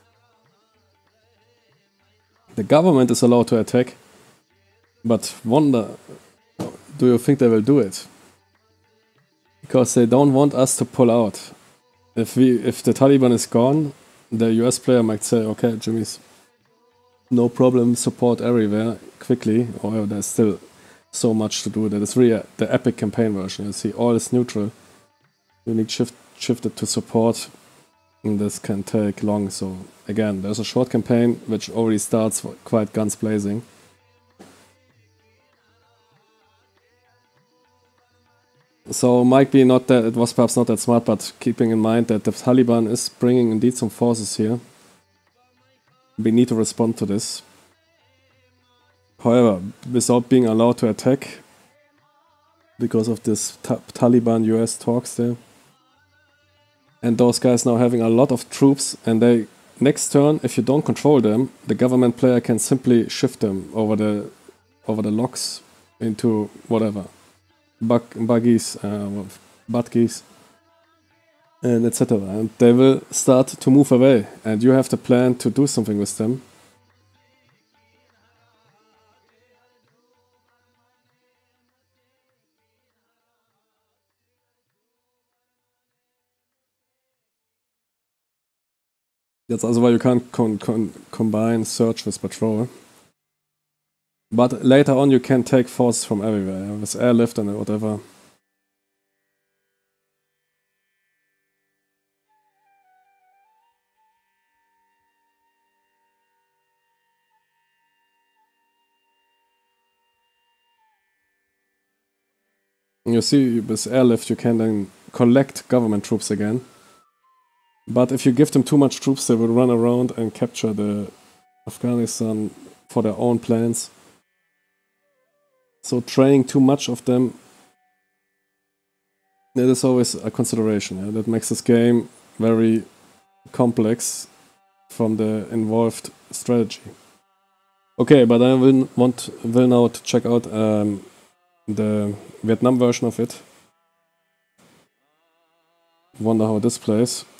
The government is allowed to attack, but wonder, do you think they will do it? Because they don't want us to pull out. If the Taliban is gone, the US player might say, okay, Jimmy's no problem, support everywhere quickly. Or there's still so much to do. That is really the epic campaign version. You see, all is neutral. You need shifted to support. And this can take long. So again, there's a short campaign which already starts quite guns blazing. So might be not that, it was perhaps not that smart, but keeping in mind that the Taliban is bringing indeed some forces here. We need to respond to this. However, without being allowed to attack, because of this Taliban-US talks there. And those guys now having a lot of troops, and they, next turn, if you don't control them, the government player can simply shift them over the locks into whatever. Buggies, butgies, and etc. And they will start to move away, and you have to plan to do something with them. That's also why you can't combine search with patrol. But later on you can take forces from everywhere, with airlift and whatever. You see, with airlift you can then collect government troops again. But if you give them too much troops, they will run around and capture the Afghanistan for their own plans. So training too much of them, that is always a consideration. Yeah? That makes this game very complex from the involved strategy. Okay, but I will now to check out the Vietnam version of it. Wonder how this plays.